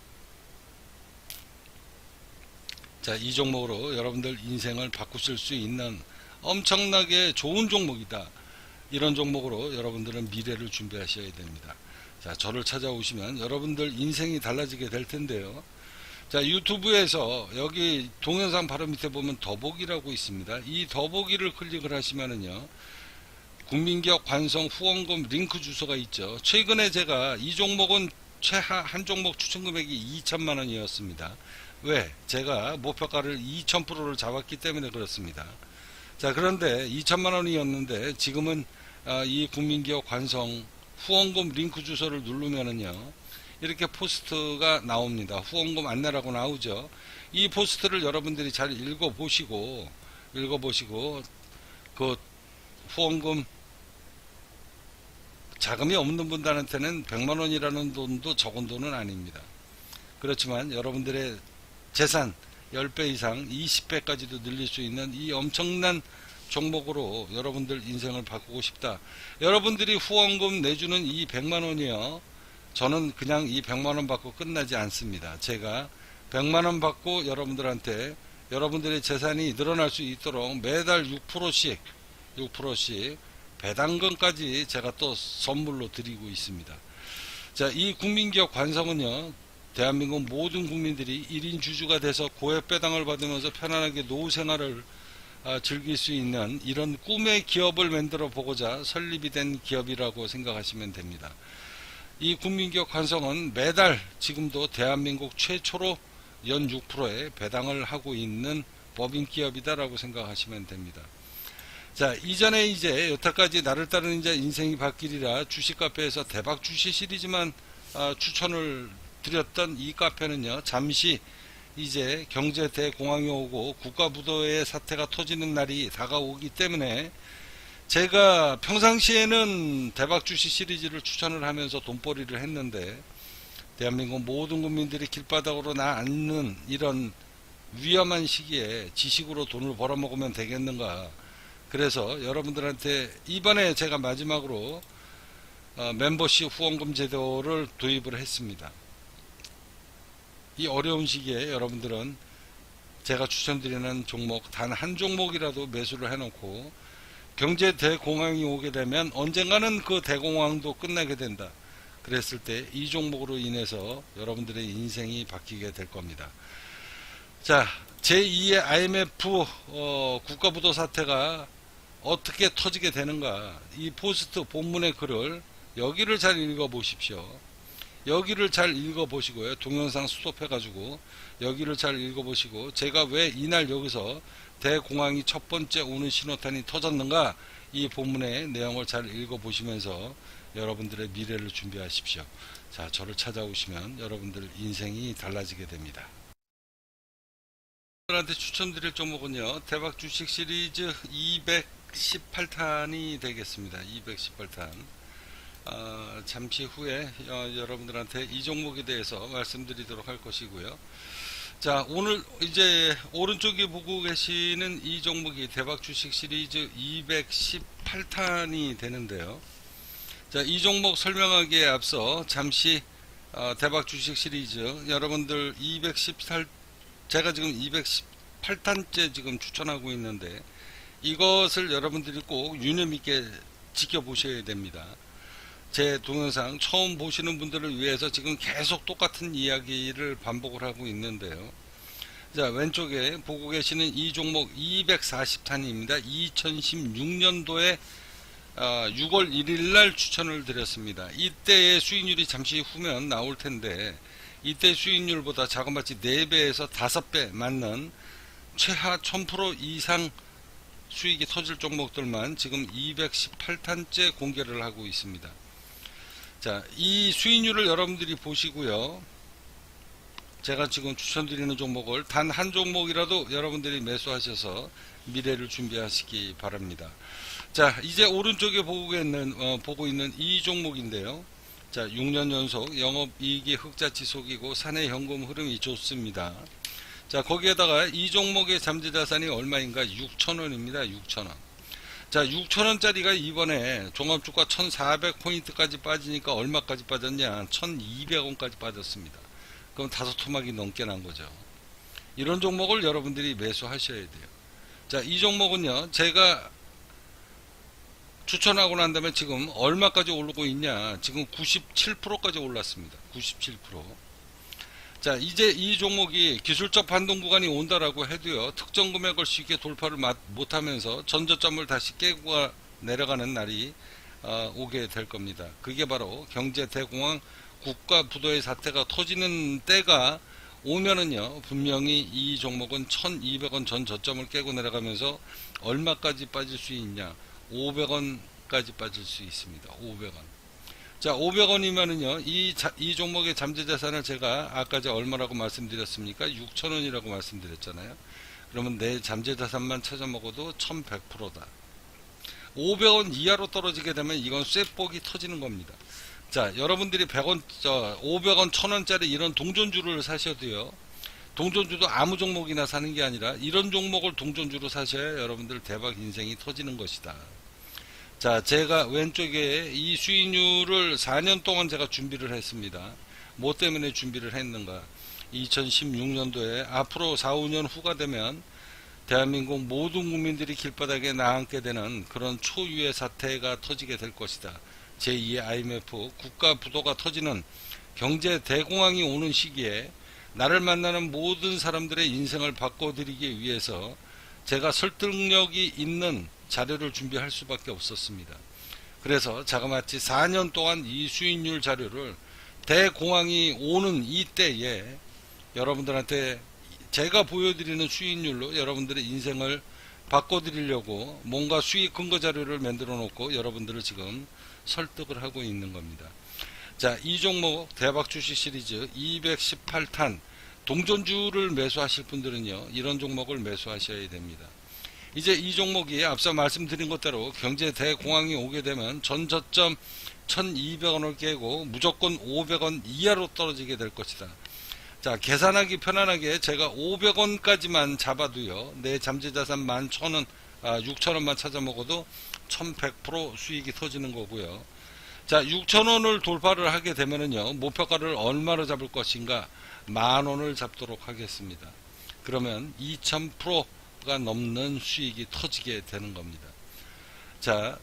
Speaker 1: 자, 이 종목으로 여러분들 인생을 바꾸실 수 있는 엄청나게 좋은 종목이다. 이런 종목으로 여러분들은 미래를 준비하셔야 됩니다. 자, 저를 찾아오시면 여러분들 인생이 달라지게 될 텐데요. 자, 유튜브에서 여기 동영상 바로 밑에 보면 더보기라고 있습니다. 이 더보기를 클릭을 하시면은요, 국민기업 관성 후원금 링크 주소가 있죠. 최근에 제가 이 종목은 최하 한 종목 추천 금액이 이천만 원이었습니다. 왜? 제가 목표가를 이천 퍼센트를 잡았기 때문에 그렇습니다. 자, 그런데 이천만 원이었는데 지금은 아, 이 국민기업 관성 후원금 링크 주소를 누르면은요, 이렇게 포스트가 나옵니다. 후원금 안내라고 나오죠. 이 포스트를 여러분들이 잘 읽어보시고 읽어보시고 그 후원금 자금이 없는 분들한테는 백만 원이라는 돈도 적은 돈은 아닙니다. 그렇지만 여러분들의 재산 십 배 이상 이십 배까지도 늘릴 수 있는 이 엄청난 종목으로 여러분들 인생을 바꾸고 싶다. 여러분들이 후원금 내주는 이 백만 원이요, 저는 그냥 이 백만 원 받고 끝나지 않습니다. 제가 백만 원 받고 여러분들한테 여러분들의 재산이 늘어날 수 있도록 매달 육 퍼센트씩 육 퍼센트씩 배당금까지 제가 또 선물로 드리고 있습니다. 자, 이 국민기업 관성은요, 대한민국 모든 국민들이 일 인 주주가 돼서 고액 배당을 받으면서 편안하게 노후 생활을 아, 즐길 수 있는 이런 꿈의 기업을 만들어 보고자 설립이 된 기업이라고 생각하시면 됩니다. 이 국민기업 관성은 매달 지금도 대한민국 최초로 연 육 퍼센트의 배당을 하고 있는 법인 기업이다라고 생각하시면 됩니다. 자, 이전에 이제 여태까지 나를 따르는 이제 인생이 바뀌리라 주식 카페에서 대박 주식 시리즈만 아, 추천을 드렸던 이 카페는요, 잠시 이제 경제 대공황이 오고 국가부도의 사태가 터지는 날이 다가오기 때문에 제가 평상시에는 대박 주식 시리즈를 추천을 하면서 돈벌이를 했는데, 대한민국 모든 국민들이 길바닥으로 나 앉는 이런 위험한 시기에 지식으로 돈을 벌어먹으면 되겠는가. 그래서 여러분들한테 이번에 제가 마지막으로 어, 멤버십 후원금 제도를 도입을 했습니다. 이 어려운 시기에 여러분들은 제가 추천드리는 종목 단 한 종목이라도 매수를 해놓고 경제 대공황이 오게 되면 언젠가는 그 대공황도 끝나게 된다. 그랬을 때 이 종목으로 인해서 여러분들의 인생이 바뀌게 될 겁니다. 자, 제이의 아이엠에프 어, 국가부도 사태가 어떻게 터지게 되는가, 이 포스트 본문의 글을 여기를 잘 읽어 보십시오. 여기를 잘 읽어 보시고요. 동영상 스톱해 가지고 여기를 잘 읽어 보시고, 제가 왜 이날 여기서 대공황이 첫 번째 오는 신호탄이 터졌는가, 이 본문의 내용을 잘 읽어 보시면서 여러분들의 미래를 준비하십시오. 자, 저를 찾아오시면 여러분들 인생이 달라지게 됩니다. 여러분들한테 추천드릴 종목은요, 대박 주식 시리즈 이백십팔 탄이 되겠습니다. 이백십팔 탄. 어, 잠시 후에 어, 여러분들한테 이 종목에 대해서 말씀드리도록 할 것이고요. 자, 오늘 이제 오른쪽에 보고 계시는 이 종목이 대박 주식 시리즈 이백십팔 탄이 되는데요. 자, 이 종목 설명하기에 앞서 잠시 어, 대박 주식 시리즈 여러분들 이백십팔, 제가 지금 이백십팔 탄째 지금 추천하고 있는데, 이것을 여러분들이 꼭 유념 있게 지켜보셔야 됩니다. 제 동영상 처음 보시는 분들을 위해서 지금 계속 똑같은 이야기를 반복을 하고 있는데요. 자, 왼쪽에 보고 계시는 이 종목 이백사십 탄입니다. 이천십육 년도에 어, 유월 일일 날 추천을 드렸습니다. 이때의 수익률이 잠시 후면 나올 텐데, 이때 수익률보다 자그마치 네 배에서 다섯 배 맞는 최하 천 퍼센트 이상 수익이 터질 종목들만 지금 이백십팔 탄째 공개를 하고 있습니다. 자, 이 수익률을 여러분들이 보시고요. 제가 지금 추천드리는 종목을 단 한 종목이라도 여러분들이 매수하셔서 미래를 준비하시기 바랍니다. 자, 이제 오른쪽에 보고 있는, 어, 보고 있는 이 종목인데요. 자, 육 년 연속 영업이익이 흑자 지속이고 사내 현금 흐름이 좋습니다. 자, 거기에다가 이 종목의 잠재자산이 얼마인가? 육천 원입니다. 육천 원. 자, 육천 원짜리가 이번에 종합주가 천사백 포인트까지 빠지니까 얼마까지 빠졌냐? 천이백 원까지 빠졌습니다. 그럼 다섯 토막이 넘게 난 거죠. 이런 종목을 여러분들이 매수하셔야 돼요. 자, 이 종목은요, 제가 추천하고 난 다음에 지금 얼마까지 오르고 있냐? 지금 구십칠 퍼센트까지 올랐습니다. 구십칠 퍼센트. 자, 이제 이 종목이 기술적 반동 구간이 온다라고 해도요, 특정 금액을 쉽게 돌파를 못하면서 전저점을 다시 깨고 내려가는 날이 어, 오게 될 겁니다. 그게 바로 경제 대공황, 국가 부도의 사태가 터지는 때가 오면은요, 분명히 이 종목은 천이백 원 전 저점을 깨고 내려가면서 얼마까지 빠질 수 있냐? 오백 원까지 빠질 수 있습니다. 오백 원. 자, 오백 원이면은요, 이, 자, 이 종목의 잠재자산을 제가 아까 저 얼마라고 말씀드렸습니까? 육천 원이라고 말씀드렸잖아요. 그러면 내 잠재자산만 찾아 먹어도 천백 퍼센트다. 오백 원 이하로 떨어지게 되면 이건 쇠폭이 터지는 겁니다. 자, 여러분들이 백 원, 저, 오백 원, 천 원짜리 이런 동전주를 사셔도요, 동전주도 아무 종목이나 사는 게 아니라 이런 종목을 동전주로 사셔야 여러분들 대박 인생이 터지는 것이다. 자, 제가 왼쪽에 이 수익률을 사 년 동안 제가 준비를 했습니다. 뭐 때문에 준비를 했는가? 이천십육 년도에 앞으로 사, 오 년 후가 되면 대한민국 모든 국민들이 길바닥에 나앉게 되는 그런 초유의 사태가 터지게 될 것이다. 제이의 아이엠에프 국가 부도가 터지는 경제 대공황이 오는 시기에 나를 만나는 모든 사람들의 인생을 바꿔드리기 위해서 제가 설득력이 있는 자료를 준비할 수밖에 없었습니다. 그래서 자그마치 사 년 동안 이 수익률 자료를 대공황이 오는 이때에 여러분들한테 제가 보여드리는 수익률로 여러분들의 인생을 바꿔드리려고 뭔가 수익 근거 자료를 만들어 놓고 여러분들을 지금 설득을 하고 있는 겁니다. 자, 이 종목 대박 주식 시리즈 이백십팔 탄 동전주를 매수하실 분들은요, 이런 종목을 매수하셔야 됩니다. 이제 이 종목이 앞서 말씀드린 것대로 경제 대공황이 오게 되면 전 저점 천이백 원을 깨고 무조건 오백 원 이하로 떨어지게 될 것이다. 자, 계산하기 편안하게 제가 오백 원까지만 잡아도요, 내 잠재자산 만 천 원, 아, 육천 원만 찾아 먹어도 천백 퍼센트 수익이 터지는 거고요. 자, 육천 원을 돌파를 하게 되면은요, 목표가를 얼마로 잡을 것인가? 만 원을 잡도록 하겠습니다. 그러면 이천 퍼센트가 넘는 수익이 터지게 되는 겁니다. 자,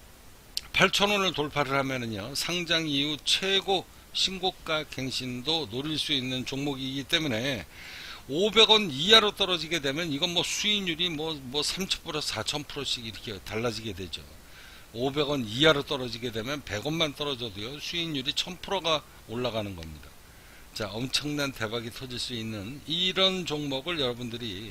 Speaker 1: 팔천 원을 돌파를 하면은요, 상장 이후 최고 신고가 갱신도 노릴 수 있는 종목이기 때문에 오백 원 이하로 떨어지게 되면 이건 뭐 수익률이 뭐, 뭐 삼천 퍼센트, 사천 퍼센트씩 이렇게 달라지게 되죠. 오백 원 이하로 떨어지게 되면 백 원만 떨어져도요, 수익률이 천 퍼센트가 올라가는 겁니다. 자, 엄청난 대박이 터질 수 있는 이런 종목을 여러분들이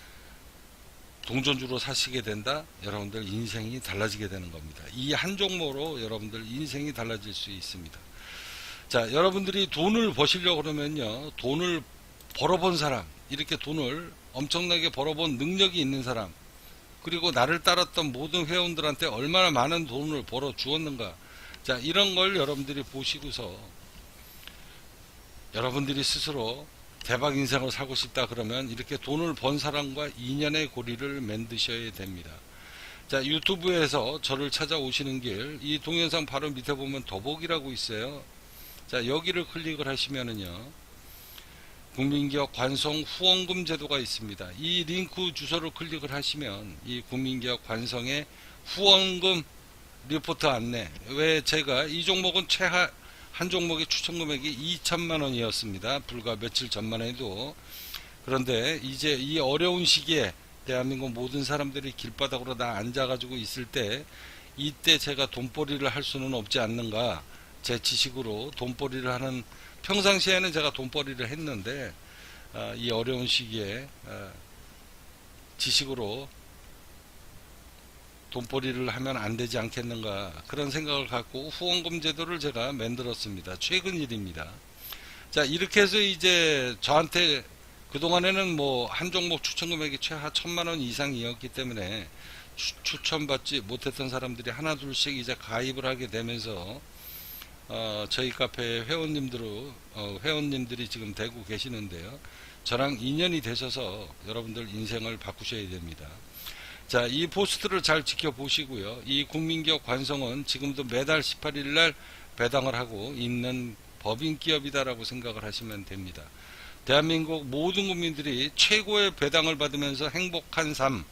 Speaker 1: 동전주로 사시게 된다, 여러분들 인생이 달라지게 되는 겁니다. 이 한 종목으로 여러분들 인생이 달라질 수 있습니다. 자, 여러분들이 돈을 버시려고 그러면요, 돈을 벌어본 사람, 이렇게 돈을 엄청나게 벌어본 능력이 있는 사람, 그리고 나를 따랐던 모든 회원들한테 얼마나 많은 돈을 벌어 주었는가, 자, 이런 걸 여러분들이 보시고서 여러분들이 스스로 대박 인생을 살고 싶다 그러면 이렇게 돈을 번 사람과 인연의 고리를 맺으셔야 됩니다. 자, 유튜브에서 저를 찾아오시는 길, 이 동영상 바로 밑에 보면 더보기라고 있어요. 자, 여기를 클릭을 하시면은요, 국민기업 관성 후원금 제도가 있습니다. 이 링크 주소를 클릭을 하시면 이 국민기업 관성의 후원금 리포트 안내, 왜 제가 이 종목은 최하 한 종목의 추천 금액이 이천만 원이었습니다. 불과 며칠 전만 해도. 그런데 이제 이 어려운 시기에 대한민국 모든 사람들이 길바닥으로 다 앉아가지고 있을 때, 이때 제가 돈벌이를 할 수는 없지 않는가, 제 지식으로 돈벌이를 하는, 평상시에는 제가 돈벌이를 했는데 어, 이 어려운 시기에 어, 지식으로 돈벌이를 하면 안 되지 않겠는가, 그런 생각을 갖고 후원금 제도를 제가 만들었습니다. 최근 일입니다. 자, 이렇게 해서 이제 저한테 그동안에는 뭐 한 종목 추천 금액이 최하 천만 원 이상이었기 때문에 추, 추천받지 못했던 사람들이 하나 둘씩 이제 가입을 하게 되면서 어, 저희 카페 회원님들로 어, 회원님들이 지금 되고 계시는데요, 저랑 인연이 되셔서 여러분들 인생을 바꾸셔야 됩니다. 자, 이 포스트를 잘 지켜보시고요. 이 국민기업 관성은 지금도 매달 십팔 일 날 배당을 하고 있는 법인 기업이다라고 생각을 하시면 됩니다. 대한민국 모든 국민들이 최고의 배당을 받으면서 행복한 삶,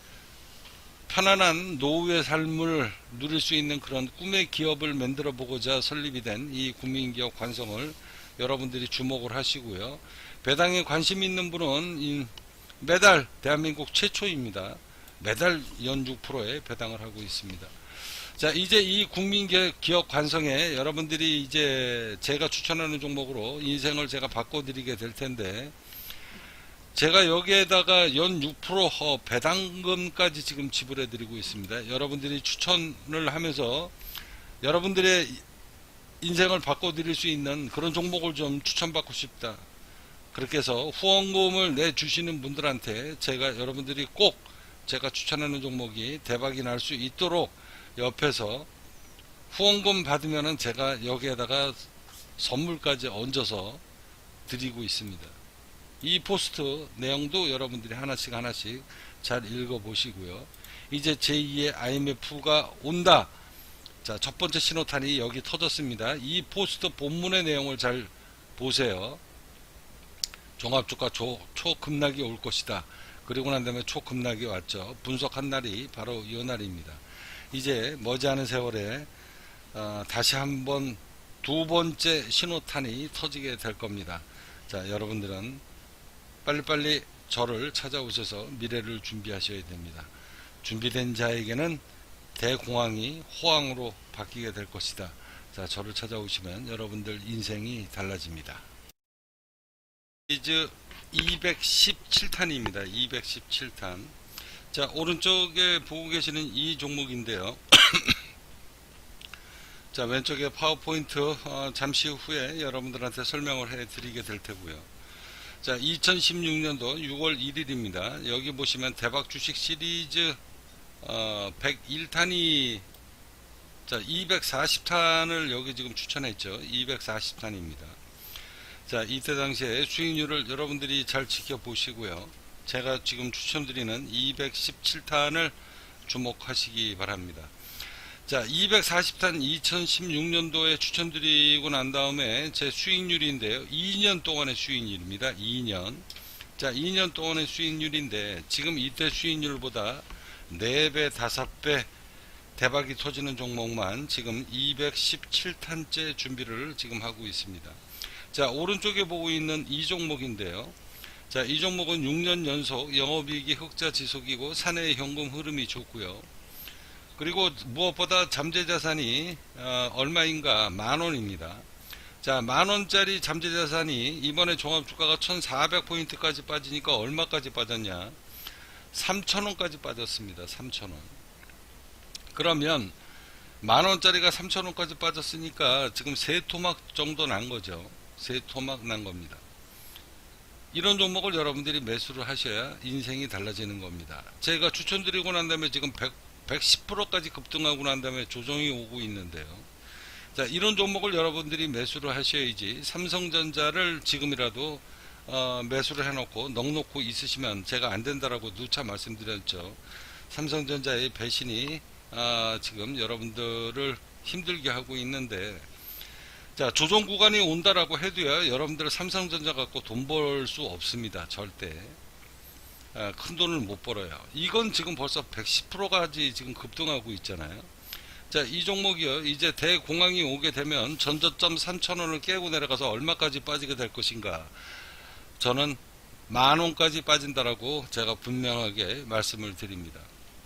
Speaker 1: 편안한 노후의 삶을 누릴 수 있는 그런 꿈의 기업을 만들어 보고자 설립이 된 이 국민기업 관성을 여러분들이 주목을 하시고요. 배당에 관심 있는 분은 매달 대한민국 최초입니다. 매달 연 육 퍼센트의 배당을 하고 있습니다. 자, 이제 이 국민기업 관성에 여러분들이 이제 제가 추천하는 종목으로 인생을 제가 바꿔드리게 될 텐데, 제가 여기에다가 연 육 퍼센트 배당금까지 지금 지불해 드리고 있습니다. 여러분들이 추천을 하면서 여러분들의 인생을 바꿔드릴 수 있는 그런 종목을 좀 추천받고 싶다, 그렇게 해서 후원금을 내주시는 분들한테 제가 여러분들이 꼭 제가 추천하는 종목이 대박이 날 수 있도록 옆에서 후원금 받으면은 제가 여기에다가 선물까지 얹어서 드리고 있습니다. 이 포스트 내용도 여러분들이 하나씩 하나씩 잘 읽어보시고요. 이제 제이의 아이엠에프가 온다. 자, 첫 번째 신호탄이 여기 터졌습니다. 이 포스트 본문의 내용을 잘 보세요. 종합주가 초, 초급락이 올 것이다. 그리고 난 다음에 초급락이 왔죠. 분석한 날이 바로 이 날입니다. 이제 머지않은 세월에 어, 다시 한번 두 번째 신호탄이 터지게 될 겁니다. 자, 여러분들은 빨리빨리 저를 찾아오셔서 미래를 준비하셔야 됩니다. 준비된 자에게는 대공황이 호황으로 바뀌게 될 것이다. 자, 저를 찾아오시면 여러분들 인생이 달라집니다. 이제 이백십칠 탄입니다. 이백십칠 탄. 자, 오른쪽에 보고 계시는 이 종목인데요. 자, 왼쪽에 파워포인트 어, 잠시 후에 여러분들한테 설명을 해 드리게 될 테고요. 자, 이천십육 년도 유월 일일입니다. 여기 보시면 대박 주식 시리즈 어, 백일 탄이, 자, 이백사십 탄을 여기 지금 추천했죠. 이백사십 탄입니다. 자, 이때 당시에 수익률을 여러분들이 잘 지켜보시고요. 제가 지금 추천드리는 이백십칠 탄을 주목하시기 바랍니다. 자, 이백사십 탄 이천십육 년도에 추천드리고 난 다음에 제 수익률인데요. 이 년 동안의 수익률입니다. 이 년. 자, 이 년 동안의 수익률인데 지금 이때 수익률보다 네 배, 다섯 배 대박이 터지는 종목만 지금 이백십칠 탄째 준비를 지금 하고 있습니다. 자, 오른쪽에 보고 있는 이 종목인데요. 자, 이 종목은 육 년 연속 영업이익이 흑자 지속이고 사내의 현금 흐름이 좋고요. 그리고 무엇보다 잠재자산이 어, 얼마인가? 만원입니다. 자, 만원짜리 잠재자산이 이번에 종합주가가 천사백 포인트까지 빠지니까 얼마까지 빠졌냐? 삼천원까지 빠졌습니다. 삼천원. 그러면 만원짜리가 삼천원까지 빠졌으니까 지금 세 토막 정도 난 거죠. 세 토막 난 겁니다. 이런 종목을 여러분들이 매수를 하셔야 인생이 달라지는 겁니다. 제가 추천드리고 난 다음에 지금 백, 백십 퍼센트까지 급등하고 난 다음에 조정이 오고 있는데요. 자, 이런 종목을 여러분들이 매수를 하셔야지 삼성전자를 지금이라도 어, 매수를 해놓고 넉놓고 있으시면 제가 안 된다라고 누차 말씀드렸죠. 삼성전자의 배신이 아, 지금 여러분들을 힘들게 하고 있는데, 자, 조정 구간이 온다라고 해도요, 여러분들 삼성전자 갖고 돈 벌 수 없습니다. 절대. 아, 큰 돈을 못 벌어요. 이건 지금 벌써 백십 퍼센트까지 지금 급등하고 있잖아요. 자, 이 종목이요, 이제 대공황이 오게 되면 전저점 삼천원을 깨고 내려가서 얼마까지 빠지게 될 것인가? 저는 만원까지 빠진다라고 제가 분명하게 말씀을 드립니다.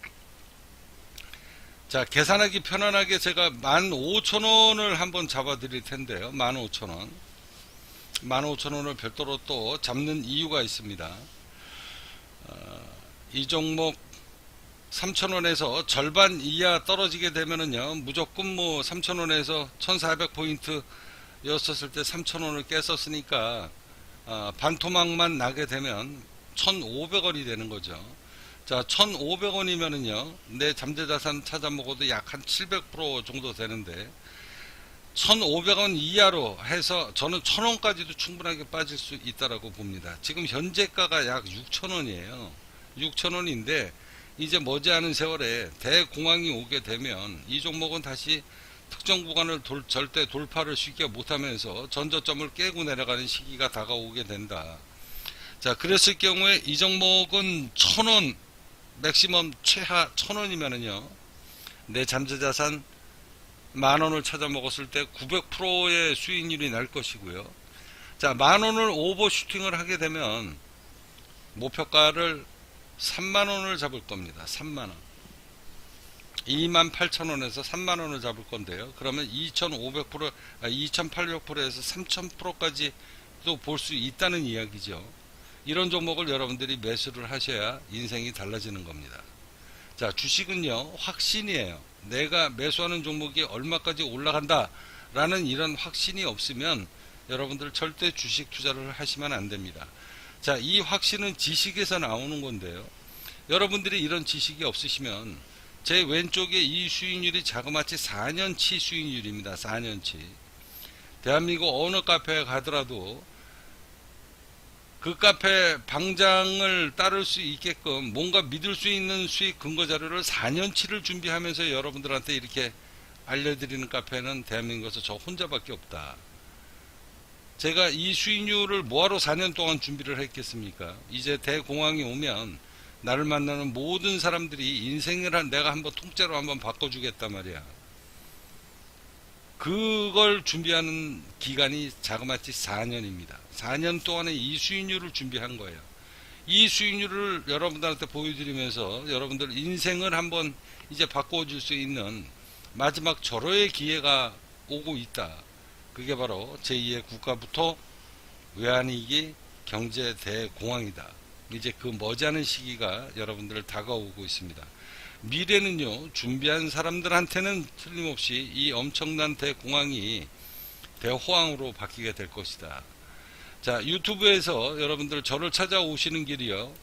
Speaker 1: 자, 계산하기 편안하게 제가 만 오천원을 한번 잡아 드릴 텐데요. 만 오천원. 만 오천원을 별도로 또 잡는 이유가 있습니다. 어, 이 종목 삼천원에서 절반 이하 떨어지게 되면은요, 무조건 뭐 삼천원에서 천사백 포인트 였었을 때 삼천원을 깼었으니까, 어, 반토막만 나게 되면 천오백원이 되는 거죠. 자, 천오백원이면은요, 내 잠재자산 찾아 먹어도 약 한 칠백 퍼센트 정도 되는데, 천오백원 이하로 해서 저는 천원까지도 충분하게 빠질 수 있다라고 봅니다. 지금 현재가가 약 육천원이에요. 육천원인데, 이제 머지않은 세월에 대공황이 오게 되면 이 종목은 다시 특정 구간을 돌, 절대 돌파를 쉽게 못하면서 전저점을 깨고 내려가는 시기가 다가오게 된다. 자, 그랬을 경우에 이 종목은 천원, 맥시멈 최하 천원이면은요, 내 잠재자산 만원을 찾아 먹었을 때 구백 퍼센트의 수익률이 날 것이고요. 자, 만원을 오버슈팅을 하게 되면 목표가를 삼만원을 잡을 겁니다. 삼만원. 이만 팔천원에서 삼만원을 잡을 건데요. 그러면 이천오백 퍼센트, 아, 이천팔백 퍼센트에서 삼천 퍼센트까지도 볼 수 있다는 이야기죠. 이런 종목을 여러분들이 매수를 하셔야 인생이 달라지는 겁니다. 자, 주식은요, 확신이에요. 내가 매수하는 종목이 얼마까지 올라간다 라는 이런 확신이 없으면 여러분들 절대 주식 투자를 하시면 안 됩니다. 자, 이 확신은 지식에서 나오는 건데요. 여러분들이 이런 지식이 없으시면 제 왼쪽에 이 수익률이 자그마치 사 년치 수익률입니다. 사 년치. 대한민국 어느 카페에 가더라도 그 카페 방장을 따를 수 있게끔 뭔가 믿을 수 있는 수익 근거 자료를 사 년치를 준비하면서 여러분들한테 이렇게 알려드리는 카페는 대한민국에서 저 혼자밖에 없다. 제가 이 수익률을 뭐하러 사 년 동안 준비를 했겠습니까? 이제 대공황이 오면 나를 만나는 모든 사람들이 인생을 한 내가 한번 통째로 한번 바꿔주겠단 말이야. 그걸 준비하는 기간이 자그마치 사 년입니다. 사 년 동안에 이 수익률을 준비한 거예요. 이 수익률을 여러분들한테 보여드리면서 여러분들 인생을 한번 이제 바꿔줄 수 있는 마지막 절호의 기회가 오고 있다. 그게 바로 제이의 국가부터 외환위기 경제 대공황이다. 이제 그 머지않은 시기가 여러분들 다가오고 있습니다. 미래는요, 준비한 사람들한테는 틀림없이 이 엄청난 대공황이 대호황으로 바뀌게 될 것이다. 자, 유튜브에서 여러분들 저를 찾아오시는 길이요.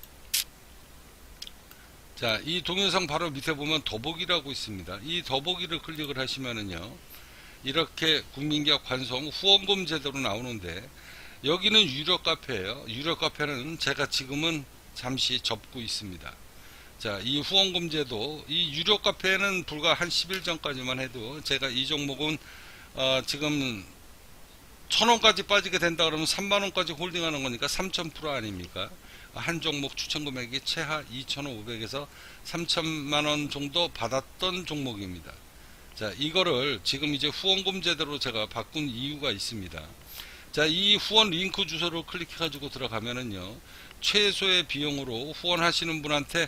Speaker 1: 자, 이 동영상 바로 밑에 보면 더보기라고 있습니다. 이 더보기를 클릭을 하시면은요, 이렇게 국민기업 관성 후원금 제도로 나오는데, 여기는 유료 카페예요. 유료 카페는 제가 지금은 잠시 접고 있습니다. 자, 이 후원금 제도, 이 유료 카페는 불과 한 십 일 전까지만 해도 제가 이 종목은 어, 지금 천원까지 빠지게 된다 그러면 삼만원까지 홀딩하는 거니까 삼천 퍼센트 아닙니까? 한 종목 추천 금액이 최하 이천오백에서 삼천만원 정도 받았던 종목입니다. 자, 이거를 지금 이제 후원금 제도로 제가 바꾼 이유가 있습니다. 자, 이 후원 링크 주소를 클릭해 가지고 들어가면은요, 최소의 비용으로 후원하시는 분한테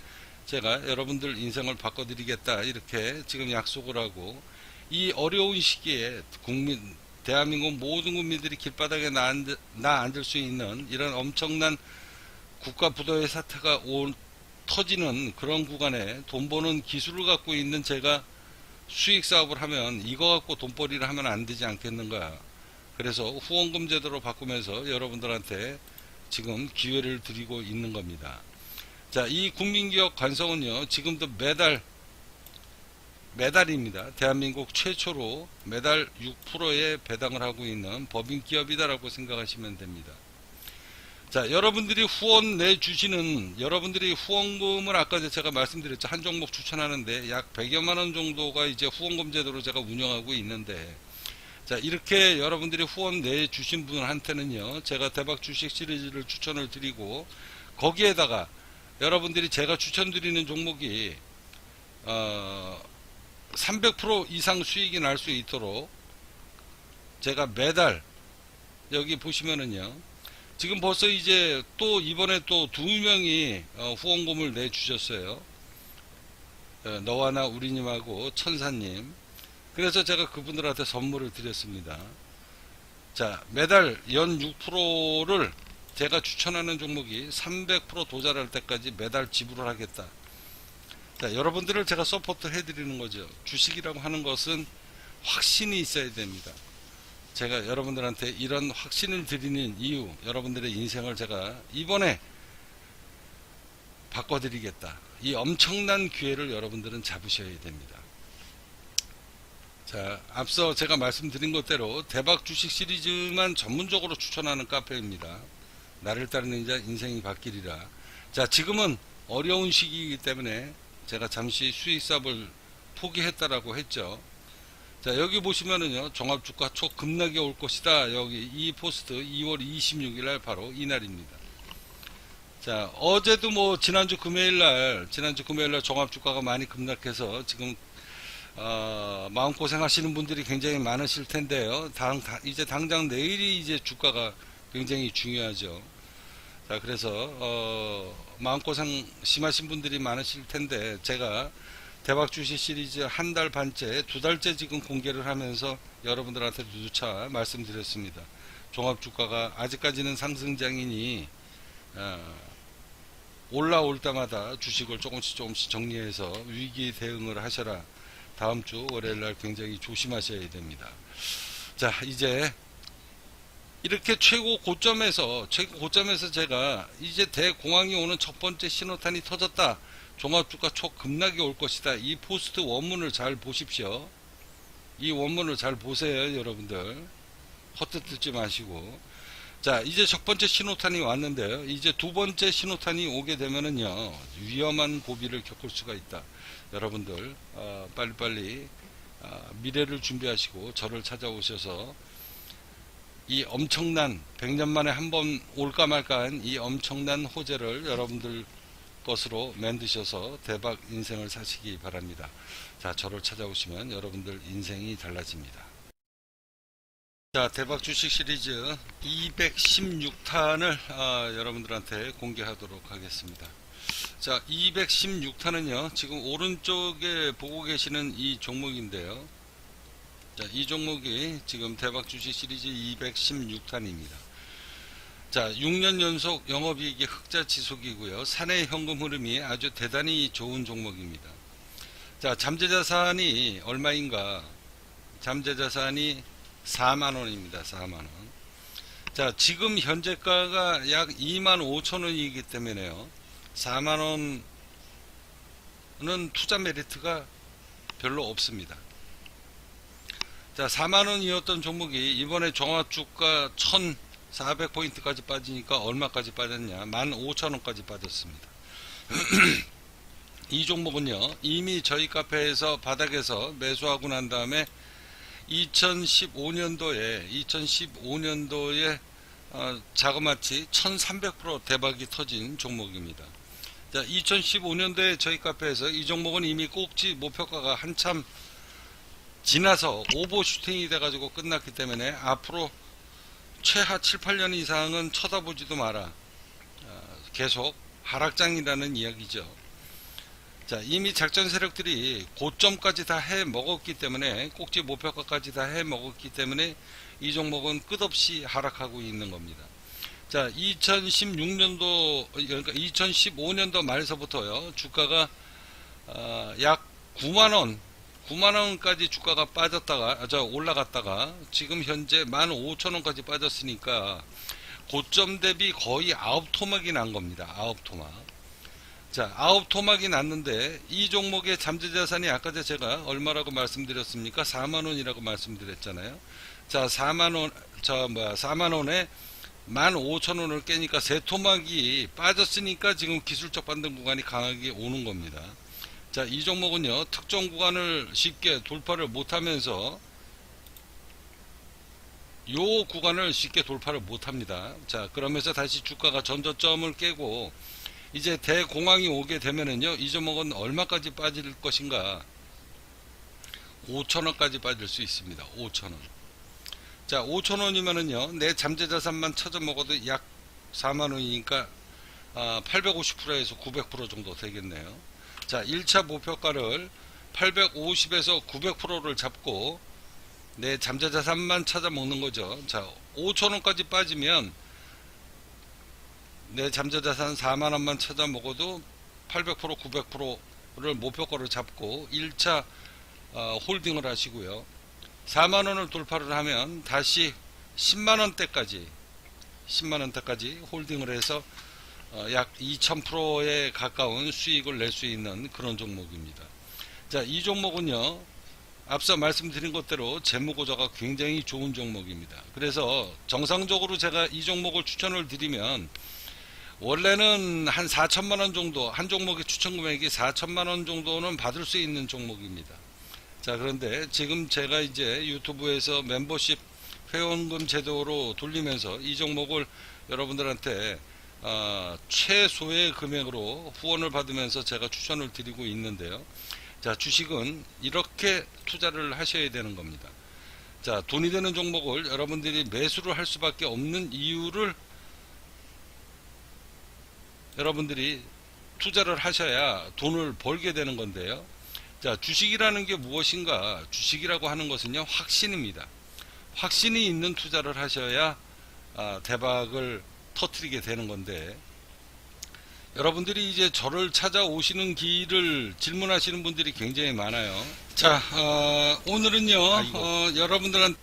Speaker 1: 제가 여러분들 인생을 바꿔드리겠다 이렇게 지금 약속을 하고, 이 어려운 시기에 국민 대한민국 모든 국민들이 길바닥에 나앉을, 나앉을 수 있는 이런 엄청난 국가 부도의 사태가 온, 터지는 그런 구간에 돈 버는 기술을 갖고 있는 제가 수익 사업을 하면 이거 갖고 돈벌이를 하면 안 되지 않겠는가. 그래서 후원금 제도로 바꾸면서 여러분들한테 지금 기회를 드리고 있는 겁니다. 자, 이 국민기업 관성은요, 지금도 매달 매달입니다. 대한민국 최초로 매달 육 퍼센트의 배당을 하고 있는 법인기업이다라고 생각하시면 됩니다. 자, 여러분들이 후원 내주시는, 여러분들이 후원금을 아까 제가 말씀드렸죠. 한 종목 추천하는데 약 백여만원 정도가 이제 후원금 제도로 제가 운영하고 있는데, 자, 이렇게 여러분들이 후원 내주신 분한테는요, 제가 대박 주식 시리즈를 추천을 드리고, 거기에다가 여러분들이 제가 추천드리는 종목이 어, 삼백 퍼센트 이상 수익이 날 수 있도록 제가 매달, 여기 보시면은요, 지금 벌써 이제 또 이번에 또 두 명이 후원금을 내주셨어요. 너와 나 우리님하고 천사님. 그래서 제가 그분들한테 선물을 드렸습니다. 자, 매달 연 육 퍼센트를 제가 추천하는 종목이 삼백 퍼센트 도달할 때까지 매달 지불을 하겠다. 자, 여러분들을 제가 서포트 해드리는 거죠. 주식이라고 하는 것은 확신이 있어야 됩니다. 제가 여러분들한테 이런 확신을 드리는 이유, 여러분들의 인생을 제가 이번에 바꿔드리겠다. 이 엄청난 기회를 여러분들은 잡으셔야 됩니다. 자, 앞서 제가 말씀드린 것대로 대박 주식 시리즈만 전문적으로 추천하는 카페입니다. 나를 따르는 자 인생이 바뀌리라. 자, 지금은 어려운 시기이기 때문에 제가 잠시 수익사업을 포기했다라고 했죠. 자, 여기 보시면은요, 종합주가 초급락이 올 것이다. 여기 이 포스트 이월 이십육일날 바로 이날입니다. 자, 어제도 뭐 지난주 금요일날 지난주 금요일날 종합주가가 많이 급락해서 지금 어, 마음고생 하시는 분들이 굉장히 많으실 텐데요. 당, 당, 이제 당장 내일이 이제 주가가 굉장히 중요하죠. 자, 그래서 어, 마음고생 심하신 분들이 많으실 텐데, 제가 대박 주식 시리즈 한 달 반째, 두 달째 지금 공개를 하면서 여러분들한테 누차 말씀드렸습니다. 종합주가가 아직까지는 상승장이니 어, 올라올 때마다 주식을 조금씩 조금씩 정리해서 위기 대응을 하셔라. 다음 주 월요일날 굉장히 조심하셔야 됩니다. 자, 이제 이렇게 최고 고점에서 최고 고점에서 제가 이제 대공황이 오는 첫 번째 신호탄이 터졌다. 종합주가 초급락이 올 것이다. 이 포스트 원문을 잘 보십시오. 이 원문을 잘 보세요, 여러분들. 헛뜻 듣지 마시고. 자, 이제 첫 번째 신호탄이 왔는데요. 이제 두 번째 신호탄이 오게 되면은요, 위험한 고비를 겪을 수가 있다. 여러분들 어, 빨리빨리 어, 미래를 준비하시고 저를 찾아오셔서 이 엄청난 백 년 만에 한 번 올까 말까한 이 엄청난 호재를 여러분들 것으로 만드셔서 대박 인생을 사시기 바랍니다. 자, 저를 찾아오시면 여러분들 인생이 달라집니다. 자, 대박 주식 시리즈 이백십육 탄을 어, 여러분들한테 공개하도록 하겠습니다. 자, 이백십육 탄은요, 지금 오른쪽에 보고 계시는 이 종목인데요. 자, 이 종목이 지금 대박 주식 시리즈 이백십육 탄입니다. 자, 육 년 연속 영업이익이 흑자 지속이고요. 사내 현금 흐름이 아주 대단히 좋은 종목입니다. 자, 잠재자산이 얼마인가? 잠재자산이 사만 원입니다. 사만 원. 자, 지금 현재가가 약 이만 오천 원이기 때문에요. 사만 원은 투자 메리트가 별로 없습니다. 자, 사만 원이었던 종목이 이번에 종합주가 천사백 포인트까지 빠지니까 얼마까지 빠졌냐? 만 오천 원까지 빠졌습니다. 이 종목은요, 이미 저희 카페에서 바닥에서 매수하고 난 다음에 이천십오 년도에 이천십오 년도에 어, 자그마치 천삼백 퍼센트 대박이 터진 종목입니다. 자, 이천십오 년도에 저희 카페에서 이 종목은 이미 꼭지 목표가가 한참 지나서 오버슈팅이 돼가지고 끝났기 때문에 앞으로 최하 칠, 팔 년 이상은 쳐다보지도 마라. 어, 계속 하락장이라는 이야기죠. 자, 이미 작전 세력들이 고점까지 다 해 먹었기 때문에, 꼭지 목표가까지 다 해 먹었기 때문에 이 종목은 끝없이 하락하고 있는 겁니다. 자, 이천십육 년도, 그러니까 이천십오 년도 말서부터요, 주가가 어, 약 구만 원, 구만 원까지 주가가 빠졌다가, 저 올라갔다가 지금 현재 만 오천 원까지 빠졌으니까 고점 대비 거의 아홉 토막이 난 겁니다. 아홉 토막. 자, 아홉 토막이 났는데 이 종목의 잠재자산이 아까 제가 얼마라고 말씀드렸습니까? 사만 원이라고 말씀드렸잖아요. 자, 사만 원, 저 뭐야, 사만 원에 만 오천 원을 깨니까 세 토막이 빠졌으니까 지금 기술적 반등 구간이 강하게 오는 겁니다. 자, 이 종목은요, 특정 구간을 쉽게 돌파를 못하면서 요 구간을 쉽게 돌파를 못합니다. 자, 그러면서 다시 주가가 전저점을 깨고 이제 대공황이 오게 되면은요, 이 종목은 얼마까지 빠질 것인가? 오천 원까지 빠질 수 있습니다. 오천 원. 자, 오천 원이면은요, 내 잠재자산만 찾아 먹어도 약 사만 원이니까 아, 팔백오십 퍼센트에서 구백 퍼센트 정도 되겠네요. 자, 일 차 목표가를 팔백오십에서 구백 퍼센트를 잡고 내 잠재자산만 찾아 먹는 거죠. 자, 오천 원까지 빠지면 내 잠재자산 사만 원만 찾아 먹어도 팔백 퍼센트, 구백 퍼센트를 목표가로 잡고 일 차 어, 홀딩을 하시고요. 사만 원을 돌파를 하면 다시 십만 원대까지 십만 원대까지 홀딩을 해서 어, 약 이천 퍼센트에 가까운 수익을 낼 수 있는 그런 종목입니다. 자, 이 종목은요, 앞서 말씀드린 것대로 재무구조가 굉장히 좋은 종목입니다. 그래서 정상적으로 제가 이 종목을 추천을 드리면 원래는 한 사천만 원 정도, 한 종목의 추천 금액이 사천만 원 정도는 받을 수 있는 종목입니다. 자, 그런데 지금 제가 이제 유튜브에서 멤버십 회원금 제도로 돌리면서 이 종목을 여러분들한테 어, 최소의 금액으로 후원을 받으면서 제가 추천을 드리고 있는데요. 자, 주식은 이렇게 투자를 하셔야 되는 겁니다. 자, 돈이 되는 종목을 여러분들이 매수를 할 수밖에 없는 이유를 여러분들이 투자를 하셔야 돈을 벌게 되는 건데요. 자, 주식이라는 게 무엇인가? 주식이라고 하는 것은요, 확신입니다. 확신이 있는 투자를 하셔야 아, 대박을 터뜨리게 되는 건데, 여러분들이 이제 저를 찾아오시는 길을 질문하시는 분들이 굉장히 많아요. 자, 어, 오늘은요, 어, 여러분들한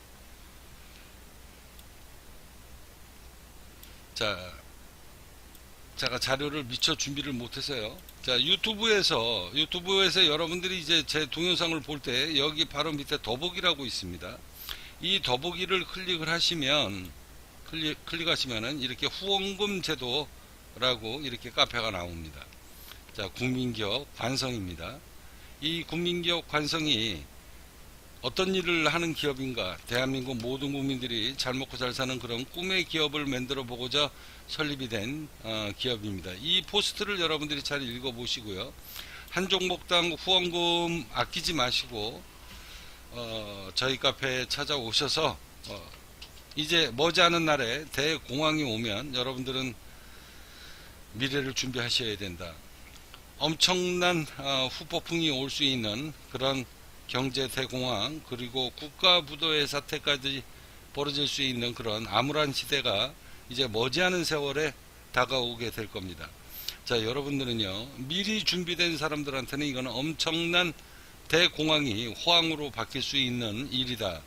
Speaker 1: 자, 제가 자료를 미처 준비를 못해서요. 자, 유튜브에서 유튜브에서 여러분들이 이제 제 동영상을 볼 때 여기 바로 밑에 더보기라고 있습니다. 이 더보기를 클릭을 하시면 클릭, 클릭하시면은 이렇게 후원금 제도라고 이렇게 카페가 나옵니다. 자, 국민기업 관성입니다. 이 국민기업 관성이 어떤 일을 하는 기업인가? 대한민국 모든 국민들이 잘 먹고 잘 사는 그런 꿈의 기업을 만들어 보고자 설립이 된 어, 기업입니다. 이 포스트를 여러분들이 잘 읽어보시고요. 한 종목당 후원금 아끼지 마시고 어, 저희 카페에 찾아오셔서 어, 이제 머지않은 날에 대공황이 오면 여러분들은 미래를 준비하셔야 된다. 엄청난 어, 후폭풍이 올 수 있는 그런 경제 대공황, 그리고 국가 부도의 사태까지 벌어질 수 있는 그런 암울한 시대가 이제 머지않은 세월에 다가오게 될 겁니다. 자, 여러분들은요, 미리 준비된 사람들한테는 이거는 엄청난 대공황이 호황으로 바뀔 수 있는 일이다.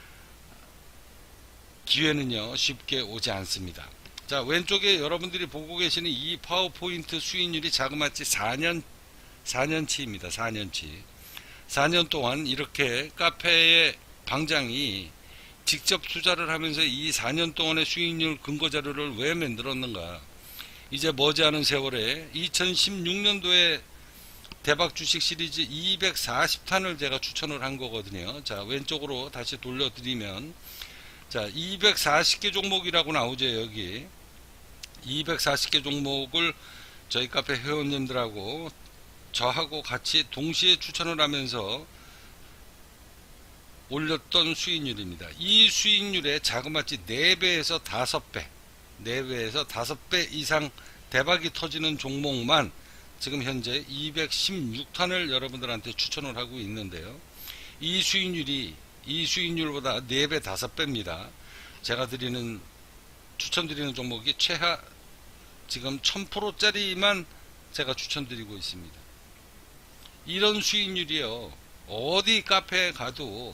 Speaker 1: 기회는요, 쉽게 오지 않습니다. 자, 왼쪽에 여러분들이 보고 계시는 이 파워포인트 수익률이 자그마치 사 년, 사 년치입니다. 사 년치. 사 년 동안 이렇게 카페의 방장이 직접 투자를 하면서 이 사 년 동안의 수익률 근거자료를 왜 만들었는가? 이제 머지않은 세월에 이천십육 년도에 대박 주식 시리즈 이백사십 탄을 제가 추천을 한 거거든요. 자, 왼쪽으로 다시 돌려드리면, 자, 이백사십 개 종목이라고 나오죠, 여기. 이백사십 개 종목을 저희 카페 회원님들하고 저하고 같이 동시에 추천을 하면서 올렸던 수익률입니다. 이 수익률의 자그마치 네 배에서 다섯 배, 네 배에서 다섯 배 이상 대박이 터지는 종목만 지금 현재 이백십육 탄을 여러분들한테 추천을 하고 있는데요. 이 수익률이 이 수익률보다 네 배, 다섯 배입니다. 제가 드리는 추천드리는 종목이 최하 지금 천 퍼센트짜리만 제가 추천드리고 있습니다. 이런 수익률이요, 어디 카페에 가도,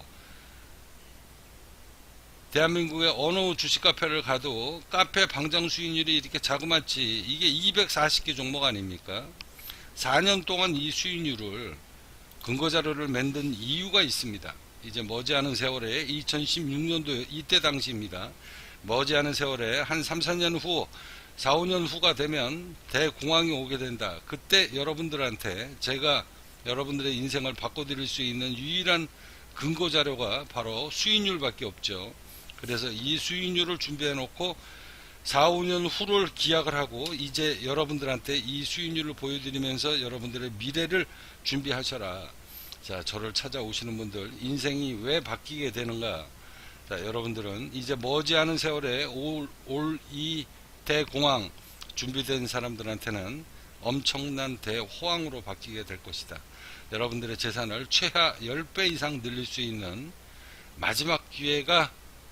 Speaker 1: 대한민국의 어느 주식 카페를 가도 카페 방장 수익률이 이렇게 자그맣지, 이게 이백사십 개 종목 아닙니까? 사 년 동안 이 수익률을 근거자료를 만든 이유가 있습니다. 이제 머지않은 세월에 이천십육 년도 이때 당시입니다. 머지않은 세월에 한 삼, 사 년 후, 사, 오 년 후가 되면 대공황이 오게 된다. 그때 여러분들한테 제가 여러분들의 인생을 바꿔드릴 수 있는 유일한 근거자료가 바로 수익률밖에 없죠. 그래서 이 수익률을 준비해 놓고 사, 오 년 후를 기약을 하고 이제 여러분들한테 이 수익률을 보여드리면서 여러분들의 미래를 준비하셔라. 자, 저를 찾아오시는 분들 인생이 왜 바뀌게 되는가? 자, 여러분들은 이제 머지않은 세월에 올, 올 이 대공황 준비된 사람들한테는 엄청난 대호황으로 바뀌게 될 것이다. 여러분들의 재산을 최하 십 배 이상 늘릴 수 있는 마지막 기회가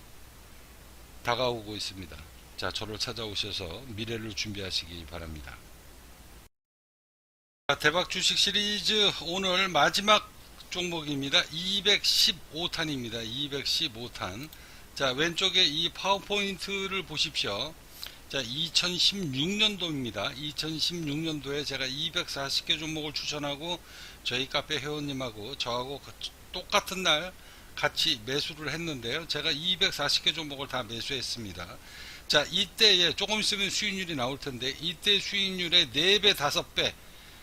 Speaker 1: 다가오고 있습니다. 자, 저를 찾아오셔서 미래를 준비하시기 바랍니다. 자, 대박 주식 시리즈 오늘 마지막 종목입니다. 이백십오 탄입니다. 이백십오 탄. 자, 왼쪽에 이 파워포인트를 보십시오. 자, 이천십육 년도입니다. 이천십육 년도에 제가 이백사십 개 종목을 추천하고 저희 카페 회원님하고 저하고 똑같은 날 같이 매수를 했는데요. 제가 이백사십 개 종목을 다 매수했습니다. 자, 이때에 조금 있으면 수익률이 나올 텐데 이때 수익률의 네 배, 다섯 배,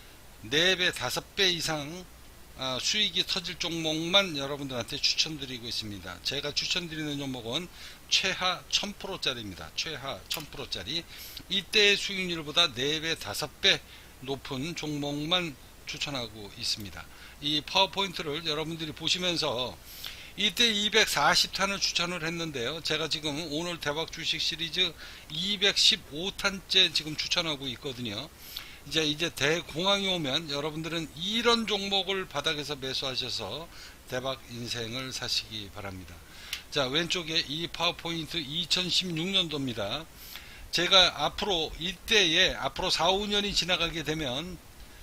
Speaker 1: 네 배, 다섯 배 이상 아, 수익이 터질 종목만 여러분들한테 추천드리고 있습니다. 제가 추천드리는 종목은 최하 천 퍼센트짜리입니다. 최하 천 퍼센트짜리. 이때의 수익률보다 네 배, 다섯 배 높은 종목만 추천하고 있습니다. 이 파워포인트를 여러분들이 보시면서 이때 이백사십 탄을 추천을 했는데요. 제가 지금 오늘 대박 주식 시리즈 이백십오 탄째 지금 추천하고 있거든요. 이제 이제 대공황이 오면 여러분들은 이런 종목을 바닥에서 매수하셔서 대박 인생을 사시기 바랍니다. 자, 왼쪽에 이 파워포인트 이천십육 년도입니다. 제가 앞으로 이때에 앞으로 사, 오 년이 지나가게 되면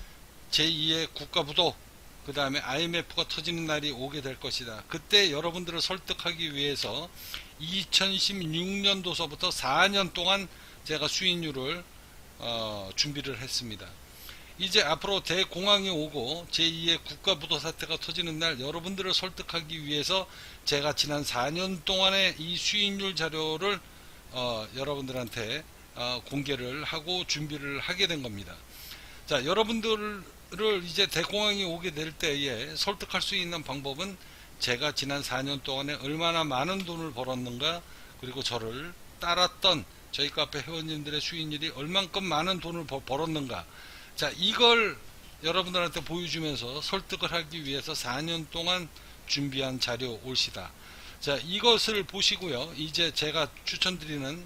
Speaker 1: 제이의 국가부도 그 다음에 아이엠에프가 터지는 날이 오게 될 것이다. 그때 여러분들을 설득하기 위해서 이천십육 년도서부터 사 년 동안 제가 수익률을 어, 준비를 했습니다. 이제 앞으로 대공황이 오고 제이의 국가부도 사태가 터지는 날 여러분들을 설득하기 위해서 제가 지난 사 년 동안의 이 수익률 자료를 어, 여러분들한테 어, 공개를 하고 준비를 하게 된 겁니다. 자, 여러분들을 이제 대공황이 오게 될 때에 설득할 수 있는 방법은 제가 지난 사 년 동안에 얼마나 많은 돈을 벌었는가, 그리고 저를 따랐던 저희 카페 회원님들의 수익률이 얼만큼 많은 돈을 벌었는가. 자, 이걸 여러분들한테 보여주면서 설득을 하기 위해서 사 년 동안 준비한 자료 올시다. 자, 이것을 보시고요. 이제 제가 추천드리는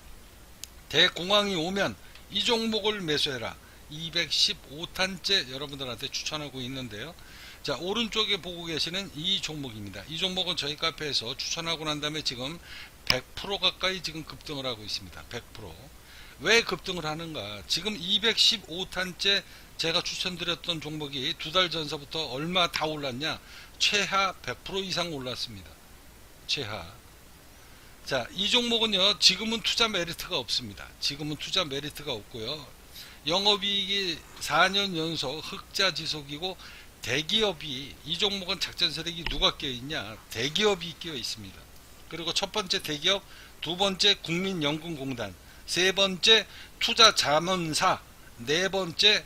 Speaker 1: 대공황이 오면 이 종목을 매수해라. 이백십오 탄째 여러분들한테 추천하고 있는데요. 자, 오른쪽에 보고 계시는 이 종목입니다. 이 종목은 저희 카페에서 추천하고 난 다음에 지금 백 퍼센트 가까이 지금 급등을 하고 있습니다. 백 퍼센트. 왜 급등을 하는가? 지금 이백십오 탄째 제가 추천드렸던 종목이 두 달 전서부터 얼마 다 올랐냐? 최하 백 퍼센트 이상 올랐습니다. 최하. 자, 이 종목은요, 지금은 투자 메리트가 없습니다. 지금은 투자 메리트가 없고요. 영업이익이 사 년 연속 흑자 지속이고, 대기업이, 이 종목은 작전 세력이 누가 껴있냐? 대기업이 껴 있습니다. 그리고 첫 번째 대기업, 두 번째 국민연금공단, 세 번째 투자자문사, 네 번째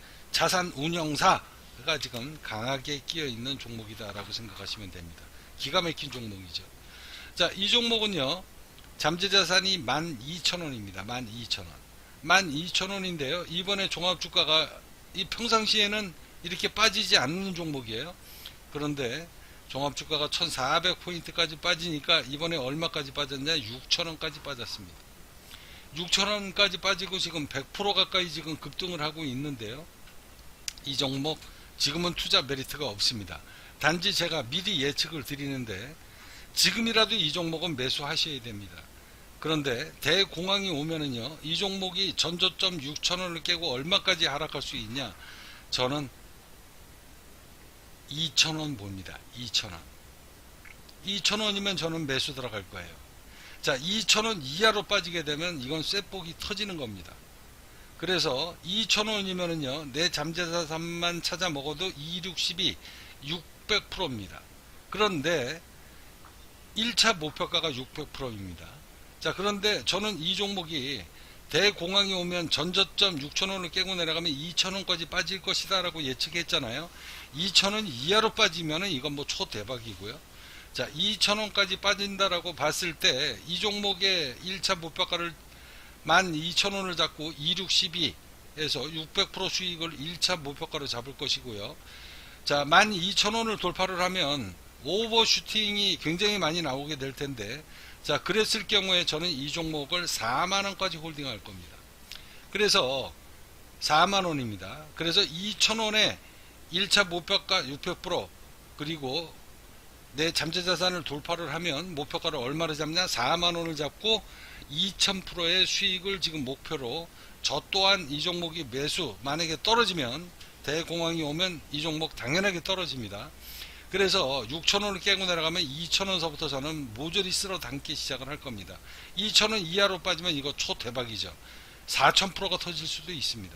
Speaker 1: 자산운용사가 지금 강하게 끼어 있는 종목이다라고 생각하시면 됩니다. 기가 막힌 종목이죠. 자, 이 종목은요, 잠재자산이 만 이천 원입니다. 만 이천 원. 만 이천 원인데요. 이번에 종합주가가 이 평상시에는 이렇게 빠지지 않는 종목이에요. 그런데 종합주가가 천사백 포인트까지 빠지니까 이번에 얼마까지 빠졌냐? 육천 원까지 빠졌습니다. 육천 원까지 빠지고 지금 백 퍼센트 가까이 지금 급등을 하고 있는데요. 이 종목 지금은 투자 메리트가 없습니다. 단지 제가 미리 예측을 드리는데 지금이라도 이 종목은 매수하셔야 됩니다. 그런데 대공황이 오면은요, 이 종목이 전저점 육천 원을 깨고 얼마까지 하락할 수 있냐? 저는 이천 원 봅니다. 이천 원. 이천 원이면 저는 매수 들어갈 거예요. 자, 이천 원 이하로 빠지게 되면 이건 쇠폭이 터지는 겁니다. 그래서 이천 원이면은요, 내 잠재자산만 찾아 먹어도 이, 육, 십이, 육백 퍼센트입니다. 그런데 일 차 목표가가 육백 퍼센트입니다. 자, 그런데 저는 이 종목이 대공황이 오면 전저점 육천 원을 깨고 내려가면 이천 원까지 빠질 것이다 라고 예측했잖아요. 이천 원 이하로 빠지면은 이건 뭐 초대박이고요. 자, 이천 원까지 빠진다라고 봤을 때 이 종목의 일 차 목표가를 만 이천 원을 잡고 이, 육, 십이에서 육백 퍼센트 수익을 일 차 목표가로 잡을 것이고요. 자, 만 이천 원을 돌파를 하면 오버슈팅이 굉장히 많이 나오게 될 텐데, 자, 그랬을 경우에 저는 이 종목을 사만 원까지 홀딩할 겁니다. 그래서 사만 원입니다. 그래서 이천 원에 일 차 목표가 육백 퍼센트, 그리고 내 잠재자산을 돌파를 하면 목표가를 얼마를 잡냐? 사만 원을 잡고 이천 퍼센트의 수익을 지금 목표로, 저 또한 이 종목이 매수 만약에 떨어지면, 대공황이 오면 이 종목 당연하게 떨어집니다. 그래서 육천 원을 깨고 내려가면 이천 원서부터 저는 모조리 쓸어 담기 시작을 할 겁니다. 이천 원 이하로 빠지면 이거 초대박이죠. 사천 퍼센트가 터질 수도 있습니다.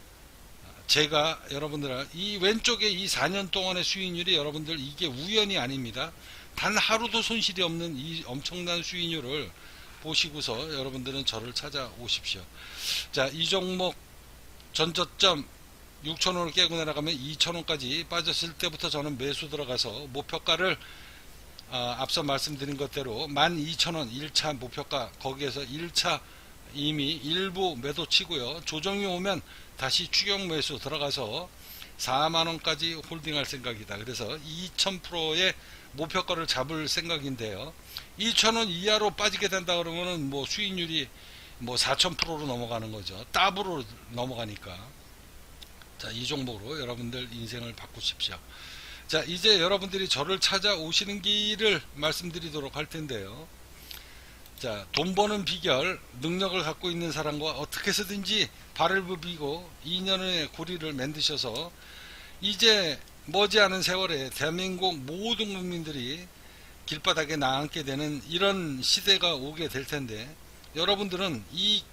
Speaker 1: 제가 여러분들, 이 왼쪽에 이 사 년 동안의 수익률이 여러분들 이게 우연이 아닙니다. 단 하루도 손실이 없는 이 엄청난 수익률을 보시고서 여러분들은 저를 찾아오십시오. 자, 이 종목 전저점 육천 원을 깨고 내려가면 이천 원까지 빠졌을 때부터 저는 매수 들어가서 목표가를 아, 앞서 말씀드린 것대로 만 이천 원 일 차 목표가, 거기에서 일 차 이미 일부 매도 치고요. 조정이 오면 다시 추격 매수 들어가서 사만 원까지 홀딩할 생각이다. 그래서 이천 퍼센트의 목표가를 잡을 생각인데요. 이천 원 이하로 빠지게 된다 그러면은 뭐 수익률이 뭐 사천 퍼센트로 넘어가는 거죠. 더블로 넘어가니까. 자, 이 종목으로 여러분들 인생을 바꾸십시오. 자, 이제 여러분들이 저를 찾아오시는 길을 말씀드리도록 할 텐데요. 자, 돈 버는 비결, 능력을 갖고 있는 사람과 어떻게 해서든지 발을 부비고 인연의 고리를 만드셔서 이제 머지않은 세월에 대한민국 모든 국민들이 길바닥에 나앉게 되는 이런 시대가 오게 될 텐데, 여러분들은 이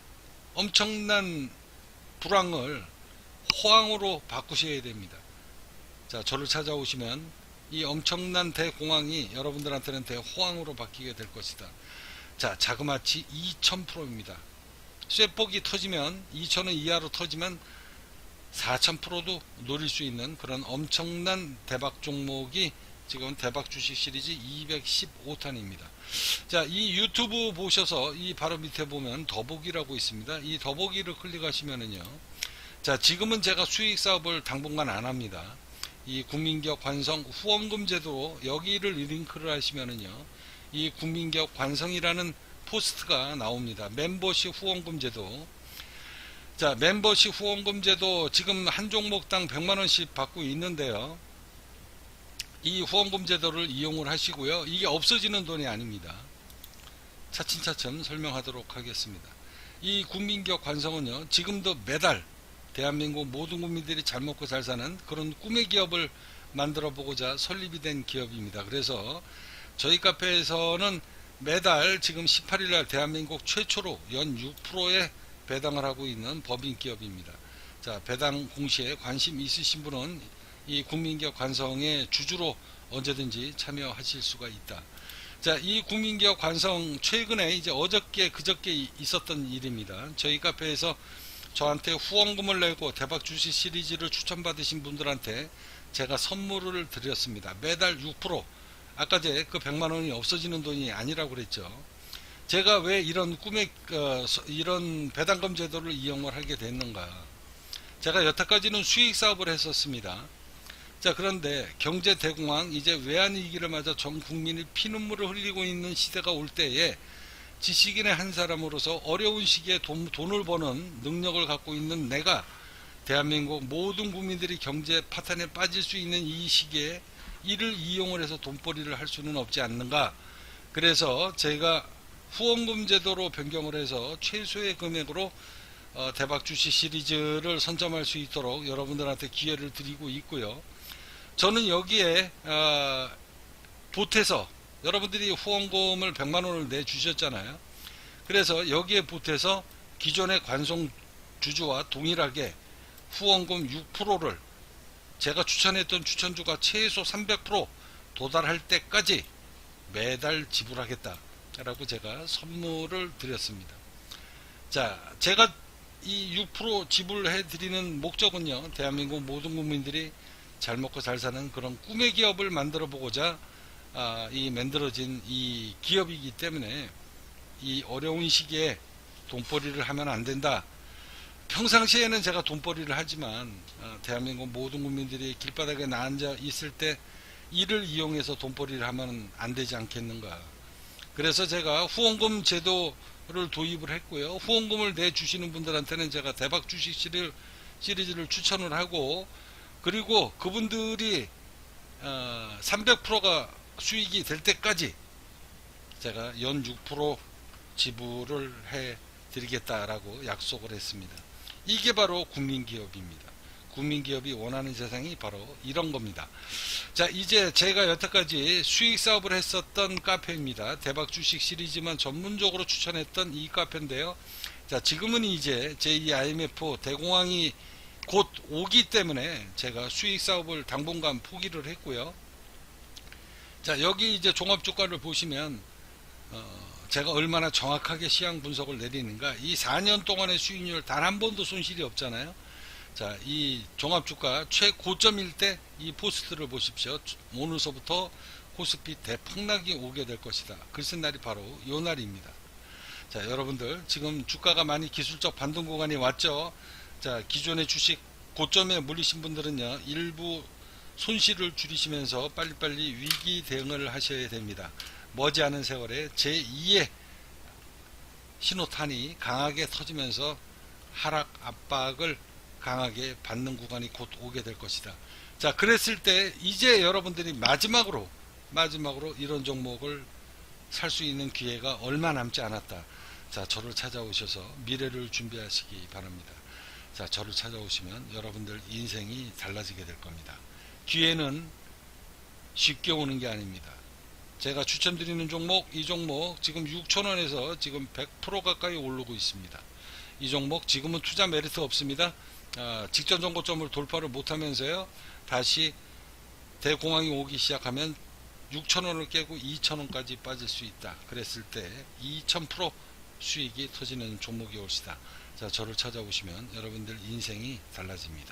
Speaker 1: 엄청난 불황을 호황으로 바꾸셔야 됩니다. 자, 저를 찾아오시면 이 엄청난 대공황이 여러분들한테는 대호황으로 바뀌게 될 것이다. 자, 자그마치 이천 퍼센트입니다. 쇠폭이 터지면 이천 원 이하로 터지면 사천 퍼센트도 노릴 수 있는 그런 엄청난 대박 종목이 지금 대박 주식 시리즈 이백십오 탄입니다. 자, 이 유튜브 보셔서 이 바로 밑에 보면 더보기라고 있습니다. 이 더보기를 클릭하시면은요. 자, 지금은 제가 수익 사업을 당분간 안 합니다. 이 국민기업 관성 후원금 제도, 여기를 링크를 하시면은요. 이 국민기업 관성이라는 포스트가 나옵니다. 멤버십 후원금 제도. 자, 멤버십 후원금 제도 지금 한 종목당 백만 원씩 받고 있는데요. 이 후원금 제도를 이용을 하시고요. 이게 없어지는 돈이 아닙니다. 차츰차츰 설명하도록 하겠습니다. 이 국민기업 관성은요, 지금도 매달 대한민국 모든 국민들이 잘 먹고 잘 사는 그런 꿈의 기업을 만들어 보고자 설립이 된 기업입니다. 그래서 저희 카페에서는 매달 지금 십팔 일날 대한민국 최초로 연 육 퍼센트의 배당을 하고 있는 법인 기업입니다. 자, 배당 공시에 관심 있으신 분은 이 국민기업 관성의 주주로 언제든지 참여하실 수가 있다. 자, 이 국민기업 관성 최근에 이제 어저께 그저께 있었던 일입니다. 저희 카페에서 저한테 후원금을 내고 대박 주식 시리즈를 추천받으신 분들한테 제가 선물을 드렸습니다. 매달 육 퍼센트. 아까 제 그 백만 원이 없어지는 돈이 아니라고 그랬죠. 제가 왜 이런 꿈의 어, 이런 배당금 제도를 이용을 하게 됐는가. 제가 여태까지는 수익 사업을 했었습니다. 자, 그런데 경제 대공황, 이제 외환위기를 맞아 전 국민이 피눈물을 흘리고 있는 시대가 올 때에 지식인의 한 사람으로서 어려운 시기에 돈, 돈을 버는 능력을 갖고 있는 내가 대한민국 모든 국민들이 경제 파탄에 빠질 수 있는 이 시기에 이를 이용을 해서 돈벌이를 할 수는 없지 않는가. 그래서 제가 후원금 제도로 변경을 해서 최소의 금액으로 어, 대박 주식 시리즈를 선점할 수 있도록 여러분들한테 기회를 드리고 있고요. 저는 여기에 어, 보태서 여러분들이 후원금을 백만 원을 내주셨잖아요. 그래서 여기에 보태서 기존의 관성 주주와 동일하게 후원금 육 퍼센트를 제가 추천했던 추천주가 최소 삼백 퍼센트 도달할 때까지 매달 지불하겠다 라고 제가 선물을 드렸습니다. 자, 제가 이 육 퍼센트 지불해 드리는 목적은요, 대한민국 모든 국민들이 잘 먹고 잘 사는 그런 꿈의 기업을 만들어 보고자 아, 이 만들어진 이 기업이기 때문에 이 어려운 시기에 돈벌이를 하면 안 된다. 평상시에는 제가 돈벌이를 하지만 어, 대한민국 모든 국민들이 길바닥에 나앉아 있을 때 이를 이용해서 돈벌이를 하면 안 되지 않겠는가. 그래서 제가 후원금 제도를 도입을 했고요. 후원금을 내주시는 분들한테는 제가 대박 주식 시리즈를 추천을 하고, 그리고 그분들이 어, 삼백 퍼센트가 수익이 될 때까지 제가 연 육 퍼센트 지불을 해 드리겠다라고 약속을 했습니다. 이게 바로 국민기업입니다. 국민기업이 원하는 세상이 바로 이런 겁니다. 자, 이제 제가 여태까지 수익사업을 했었던 카페입니다. 대박 주식 시리즈만 전문적으로 추천했던 이 카페인데요. 자, 지금은 이제 제이 아이엠에프 대공황이 곧 오기 때문에 제가 수익사업을 당분간 포기를 했고요. 자, 여기 이제 종합주가를 보시면 어, 제가 얼마나 정확하게 시향 분석을 내리는가. 이 사 년 동안의 수익률 단 한 번도 손실이 없잖아요. 자, 이 종합주가 최고점일 때 이 포스트를 보십시오. 오늘서부터 코스피 대폭락이 오게 될 것이다. 글쓴 날이 바로 요 날입니다. 자, 여러분들 지금 주가가 많이 기술적 반등 구간이 왔죠. 자, 기존의 주식 고점에 물리신 분들은요, 일부 손실을 줄이시면서 빨리빨리 위기 대응을 하셔야 됩니다. 머지않은 세월에 제이의 신호탄이 강하게 터지면서 하락 압박을 강하게 받는 구간이 곧 오게 될 것이다. 자, 그랬을 때 이제 여러분들이 마지막으로 마지막으로 이런 종목을 살 수 있는 기회가 얼마 남지 않았다. 자, 저를 찾아오셔서 미래를 준비하시기 바랍니다. 자, 저를 찾아오시면 여러분들 인생이 달라지게 될 겁니다. 기회는 쉽게 오는 게 아닙니다. 제가 추천드리는 종목, 이 종목 지금 육천 원에서 지금 백 퍼센트 가까이 오르고 있습니다. 이 종목 지금은 투자 메리트 없습니다. 아, 직전 정고점을 돌파를 못하면서요, 다시 대공황이 오기 시작하면 육천 원을 깨고 이천 원까지 빠질 수 있다. 그랬을 때 이천 퍼센트 수익이 터지는 종목이 올시다. 자, 저를 찾아오시면 여러분들 인생이 달라집니다.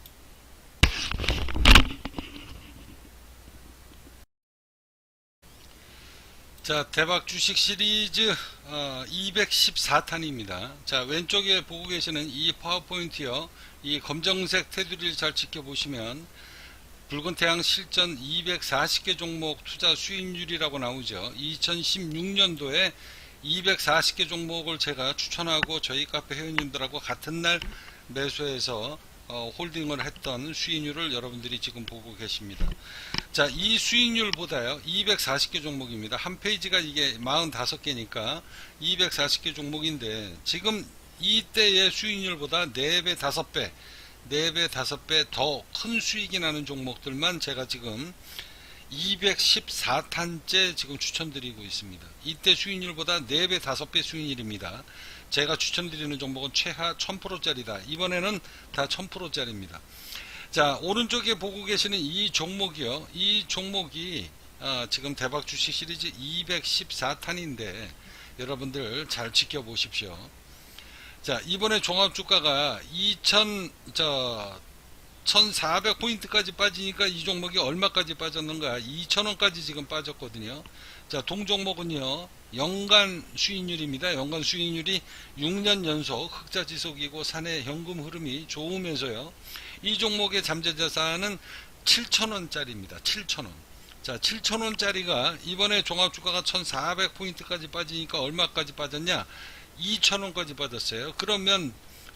Speaker 1: 자, 대박 주식 시리즈 어, 이백십사 탄입니다. 자, 왼쪽에 보고 계시는 이 파워포인트요, 이 검정색 테두리를 잘 지켜보시면 붉은 태양 실전 이백사십 개 종목 투자 수익률이라고 나오죠. 이천십육 년도에 이백사십 개 종목을 제가 추천하고 저희 카페 회원님들하고 같은 날 매수해서 어, 홀딩을 했던 수익률을 여러분들이 지금 보고 계십니다. 자, 이 수익률보다요, 이백사십 개 종목입니다. 한 페이지가 이게 사십오 개니까 이백사십 개 종목인데 지금 이때의 수익률보다 네 배, 다섯 배, 네 배, 다섯 배 더 큰 수익이 나는 종목들만 제가 지금 이백십사 탄째 지금 추천드리고 있습니다. 이때 수익률보다 네 배, 다섯 배 수익률입니다. 제가 추천드리는 종목은 최하 천 퍼센트짜리다. 이번에는 다 천 퍼센트짜리입니다. 자, 오른쪽에 보고 계시는 이 종목이요. 이 종목이 어, 지금 대박 주식 시리즈 이백십사 탄인데 여러분들 잘 지켜보십시오. 자, 이번에 종합주가가 이천, 저, 천사백 포인트까지 빠지니까 이 종목이 얼마까지 빠졌는가? 이천 원까지 지금 빠졌거든요. 자, 동종목은요, 연간 수익률입니다. 연간 수익률이 육 년 연속 흑자 지속이고 사내 현금 흐름이 좋으면서요, 이 종목의 잠재자산은 칠천 원짜리입니다. 칠천 원. 자, 칠천 원짜리가 이번에 종합주가가 천사백 포인트까지 빠지니까 얼마까지 빠졌냐? 이천 원까지 빠졌어요. 그러면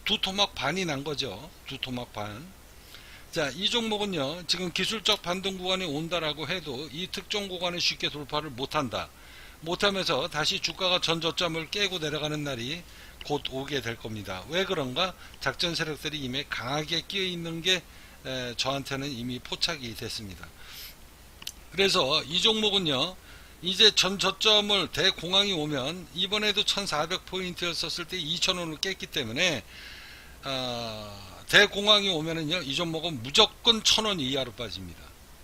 Speaker 1: 두 토막 반이 난 거죠. 두 토막 반. 자, 이 종목은요, 지금 기술적 반등 구간이 온다라고 해도 이 특정 구간에 쉽게 돌파를 못한다. 못하면서 다시 주가가 전 저점을 깨고 내려가는 날이 곧 오게 될 겁니다. 왜 그런가? 작전 세력들이 이미 강하게 끼어 있는 게 에, 저한테는 이미 포착이 됐습니다. 그래서 이 종목은요, 이제 전 저점을 대공황이 오면 이번에도 천사백 포인트였었을 때 이천 원을 깼기 때문에 어, 대공황이 오면은요, 이 종목은 무조건 천 원 이하로 빠집니다.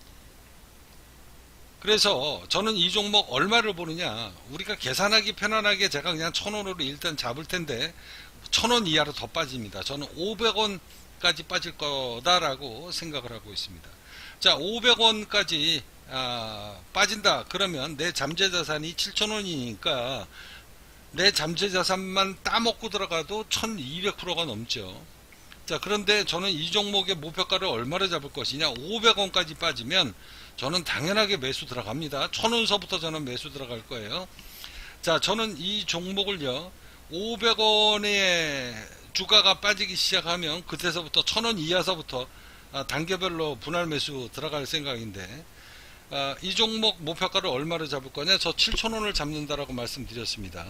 Speaker 1: 그래서 저는 이 종목 얼마를 보느냐, 우리가 계산하기 편안하게 제가 그냥 천 원으로 일단 잡을 텐데 천 원 이하로 더 빠집니다. 저는 오백 원까지 빠질 거다라고 생각을 하고 있습니다. 자, 오백 원까지 아, 빠진다 그러면 내 잠재자산이 칠천 원이니까 내 잠재자산만 따먹고 들어가도 천이백 퍼센트가 넘죠. 자, 그런데 저는 이 종목의 목표가를 얼마를 잡을 것이냐, 오백 원까지 빠지면 저는 당연하게 매수 들어갑니다. 천 원서부터 저는 매수 들어갈 거예요. 자, 저는 이 종목을요, 오백 원에 주가가 빠지기 시작하면 그때서부터 천 원 이하서부터 단계별로 분할 매수 들어갈 생각인데, 이 종목 목표가를 얼마를 잡을 거냐, 저 칠천 원을 잡는다라고 말씀드렸습니다.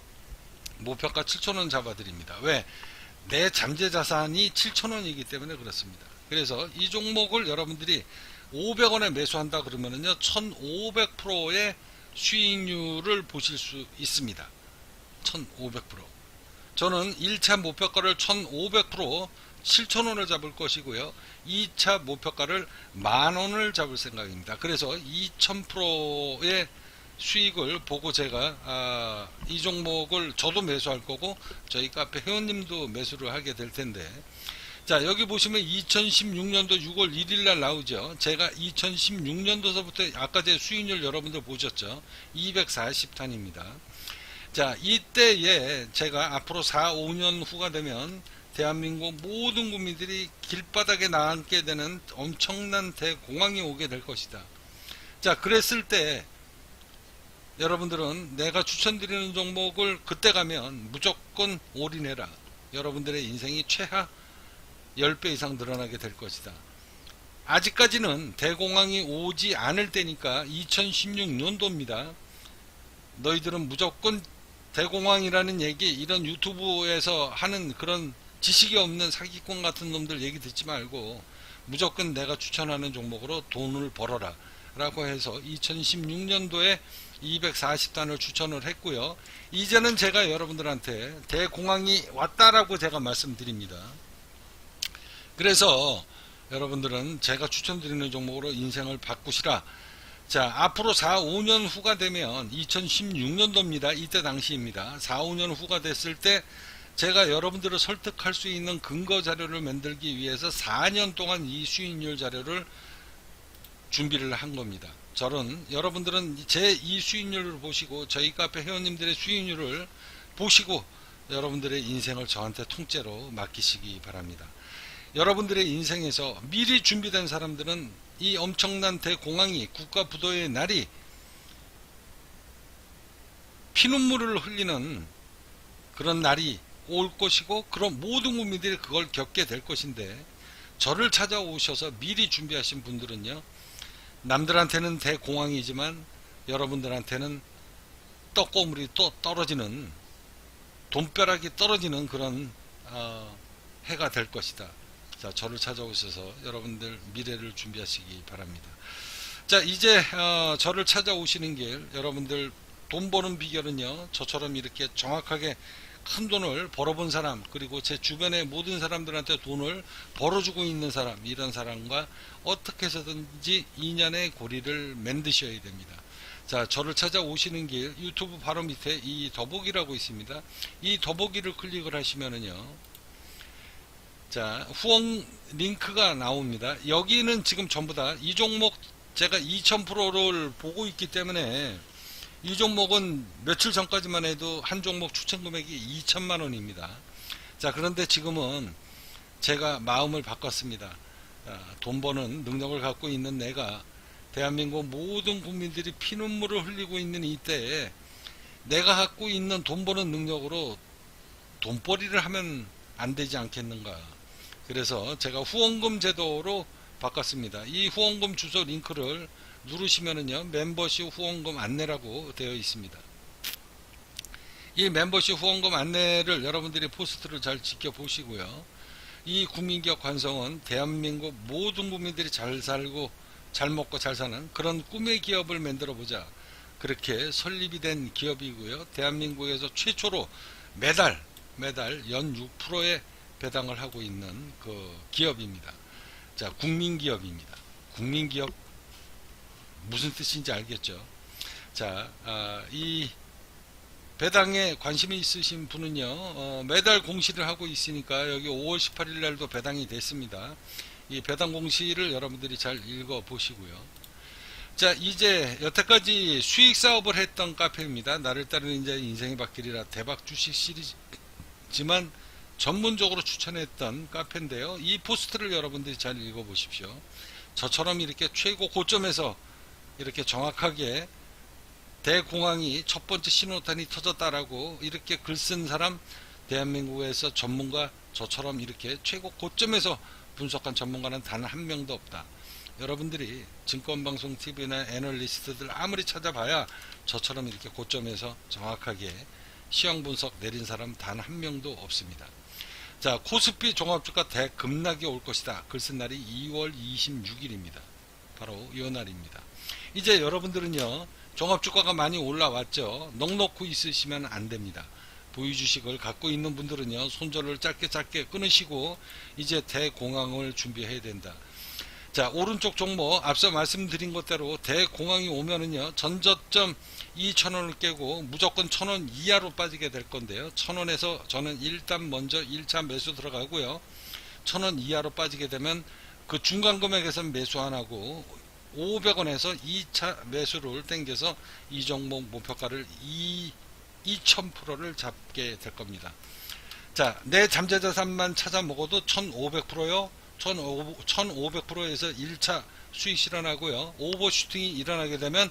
Speaker 1: 목표가 칠천 원 잡아드립니다. 왜? 내 잠재자산이 칠천 원이기 때문에 그렇습니다. 그래서 이 종목을 여러분들이 오백 원에 매수한다 그러면은요, 천오백 퍼센트의 수익률을 보실 수 있습니다. 천오백 퍼센트. 저는 일 차 목표가를 천오백 퍼센트 칠천 원을 잡을 것이고요, 이 차 목표가를 만 원을 잡을 생각입니다. 그래서 이천 퍼센트의 수익을 보고 제가 아, 이 종목을 저도 매수할 거고 저희 카페 회원님도 매수를 하게 될 텐데, 자, 여기 보시면 이천십육 년도 유월 일일 날 나오죠. 제가 이천십육 년도서부터 아까 제 수익률 여러분들 보셨죠. 이백사십 탄입니다. 자, 이때에 제가 앞으로 사, 오 년 후가 되면 대한민국 모든 국민들이 길바닥에 나앉게 되는 엄청난 대공황이 오게 될 것이다. 자, 그랬을 때 여러분들은 내가 추천드리는 종목을 그때 가면 무조건 올인해라. 여러분들의 인생이 최하 십 배 이상 늘어나게 될 것이다. 아직까지는 대공황이 오지 않을 때니까 이천십육 년도입니다. 너희들은 무조건 대공황이라는 얘기, 이런 유튜브에서 하는 그런 지식이 없는 사기꾼 같은 놈들 얘기 듣지 말고 무조건 내가 추천하는 종목으로 돈을 벌어라 라고 해서 이천십육 년도에 이백사십 단을 추천을 했고요. 이제는 제가 여러분들한테 대공황이 왔다라고 제가 말씀드립니다. 그래서 여러분들은 제가 추천드리는 종목으로 인생을 바꾸시라. 자, 앞으로 사, 오 년 후가 되면 이천십육 년도입니다. 이때 당시입니다. 사, 오 년 후가 됐을 때 제가 여러분들을 설득할 수 있는 근거 자료를 만들기 위해서 사 년 동안 이 수익률 자료를 준비를 한 겁니다. 저는 여러분들은 제 이 수익률을 보시고 저희 카페 회원님들의 수익률을 보시고 여러분들의 인생을 저한테 통째로 맡기시기 바랍니다. 여러분들의 인생에서 미리 준비된 사람들은 이 엄청난 대공황이, 국가 부도의 날이 피눈물을 흘리는 그런 날이 올 것이고, 그런 모든 국민들이 그걸 겪게 될 것인데, 저를 찾아오셔서 미리 준비하신 분들은요, 남들한테는 대공황이지만 여러분들한테는 떡고물이 또 떨어지는, 돈벼락이 떨어지는 그런 어, 해가 될 것이다. 자, 저를 찾아오셔서 여러분들 미래를 준비하시기 바랍니다. 자, 이제 어, 저를 찾아오시는 길, 여러분들 돈 버는 비결은요, 저처럼 이렇게 정확하게 큰 돈을 벌어본 사람, 그리고 제 주변의 모든 사람들한테 돈을 벌어주고 있는 사람, 이런 사람과 어떻게 해서든지 인연의 고리를 만드셔야 됩니다. 자, 저를 찾아오시는 길, 유튜브 바로 밑에 이 더보기라고 있습니다. 이 더보기를 클릭을 하시면은요, 자, 후원 링크가 나옵니다. 여기는 지금 전부 다 이 종목 제가 이천 퍼센트를 보고 있기 때문에, 이 종목은 며칠 전까지만 해도 한 종목 추천 금액이 이천만 원입니다. 자, 그런데 지금은 제가 마음을 바꿨습니다. 돈 버는 능력을 갖고 있는 내가 대한민국 모든 국민들이 피눈물을 흘리고 있는 이때에 내가 갖고 있는 돈 버는 능력으로 돈벌이를 하면 안 되지 않겠는가. 그래서 제가 후원금 제도로 바꿨습니다. 이 후원금 주소 링크를 누르시면은요, 멤버십 후원금 안내라고 되어 있습니다. 이 멤버십 후원금 안내를 여러분들이 포스트를 잘 지켜보시고요. 이 국민기업 관성은 대한민국 모든 국민들이 잘 살고 잘 먹고 잘 사는 그런 꿈의 기업을 만들어 보자, 그렇게 설립이 된 기업이고요. 대한민국에서 최초로 매달 매달 연 육 퍼센트의 배당을 하고 있는 그 기업입니다. 자, 국민기업입니다. 국민기업 무슨 뜻인지 알겠죠? 자, 아, 이 배당에 관심이 있으신 분은요, 어, 매달 공시를 하고 있으니까 여기 오월 십팔일 날도 배당이 됐습니다. 이 배당 공시를 여러분들이 잘 읽어 보시고요. 자, 이제 여태까지 수익 사업을 했던 카페입니다. 나를 따르는 이제 인생의 바퀴리라 대박 주식 시리즈지만 전문적으로 추천했던 카페인데요. 이 포스트를 여러분들이 잘 읽어 보십시오. 저처럼 이렇게 최고 고점에서 이렇게 정확하게 대공황이 첫 번째 신호탄이 터졌다라고 이렇게 글 쓴 사람, 대한민국에서 전문가 저처럼 이렇게 최고 고점에서 분석한 전문가는 단 한 명도 없다. 여러분들이 증권방송티비나 애널리스트들 아무리 찾아봐야 저처럼 이렇게 고점에서 정확하게 시황 분석 내린 사람 단 한 명도 없습니다. 자, 코스피 종합주가 대급락이 올 것이다. 글 쓴 날이 이월 이십육일입니다. 바로 이 날입니다. 이제 여러분들은요, 종합주가가 많이 올라왔죠. 넉넉히 있으시면 안됩니다. 보유주식을 갖고 있는 분들은요, 손절을 짧게 짧게 끊으시고 이제 대공황을 준비해야 된다. 자, 오른쪽 종목 앞서 말씀드린 것대로 대공황이 오면은요, 전저점 이천 원을 깨고 무조건 천 원 이하로 빠지게 될 건데요. 천 원에서 저는 일단 먼저 일 차 매수 들어가고요. 천 원 이하로 빠지게 되면 그 중간 금액에서 매수 안 하고 오백 원에서 이 차 매수를 땡겨서 이 종목 목표가를 이천 퍼센트를 잡게 될 겁니다. 자, 내 잠재자산만 찾아 먹어도 천오백 퍼센트요. 천오백 퍼센트에서 일 차 수익 실현하고요. 오버슈팅이 일어나게 되면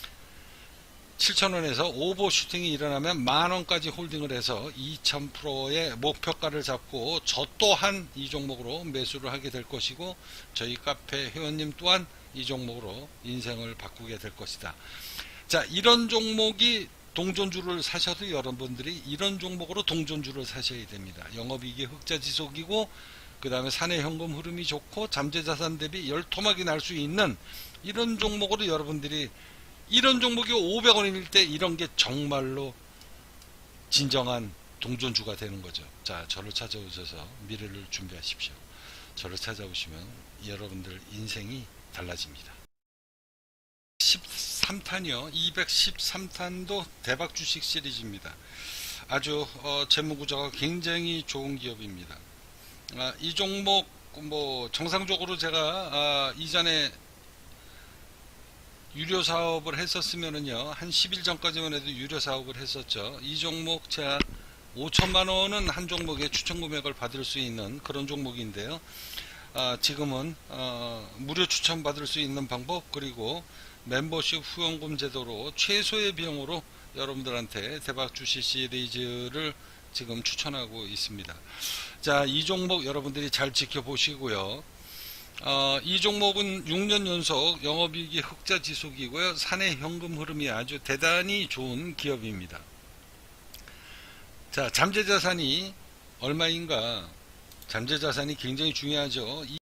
Speaker 1: 칠천 원에서 오버슈팅이 일어나면 만원까지 홀딩을 해서 이천 퍼센트의 목표가를 잡고 저 또한 이 종목으로 매수를 하게 될 것이고 저희 카페 회원님 또한 이 종목으로 인생을 바꾸게 될 것이다. 자, 이런 종목이 동전주를 사셔도 여러분들이 이런 종목으로 동전주를 사셔야 됩니다. 영업이익이 흑자 지속이고 그 다음에 사내 현금 흐름이 좋고 잠재자산 대비 열토막이 날 수 있는 이런 종목으로 여러분들이, 이런 종목이 오백 원일 때 이런 게 정말로 진정한 동전주가 되는 거죠. 자, 저를 찾아오셔서 미래를 준비하십시오. 저를 찾아오시면 여러분들 인생이 달라집니다. 십삼 탄이요. 이백십삼 탄도 대박 주식 시리즈입니다. 아주 어, 재무구조가 굉장히 좋은 기업입니다. 아, 이 종목 뭐 정상적으로 제가 아, 이전에 유료 사업을 했었으면은요, 한 십 일 전까지만 해도 유료 사업을 했었죠. 이 종목 제가 오천만 원은 한 종목에 추천 금액을 받을 수 있는 그런 종목인데요. 아, 지금은 어, 무료 추천 받을 수 있는 방법, 그리고 멤버십 후원금 제도로 최소의 비용으로 여러분들한테 대박 주식 시리즈를 지금 추천하고 있습니다. 자, 이 종목 여러분들이 잘 지켜보시고요. 어, 이 종목은 육 년 연속 영업이익이 흑자 지속이고요. 사내 현금 흐름이 아주 대단히 좋은 기업입니다. 자, 잠재자산이 얼마인가? 잠재자산이 굉장히 중요하죠.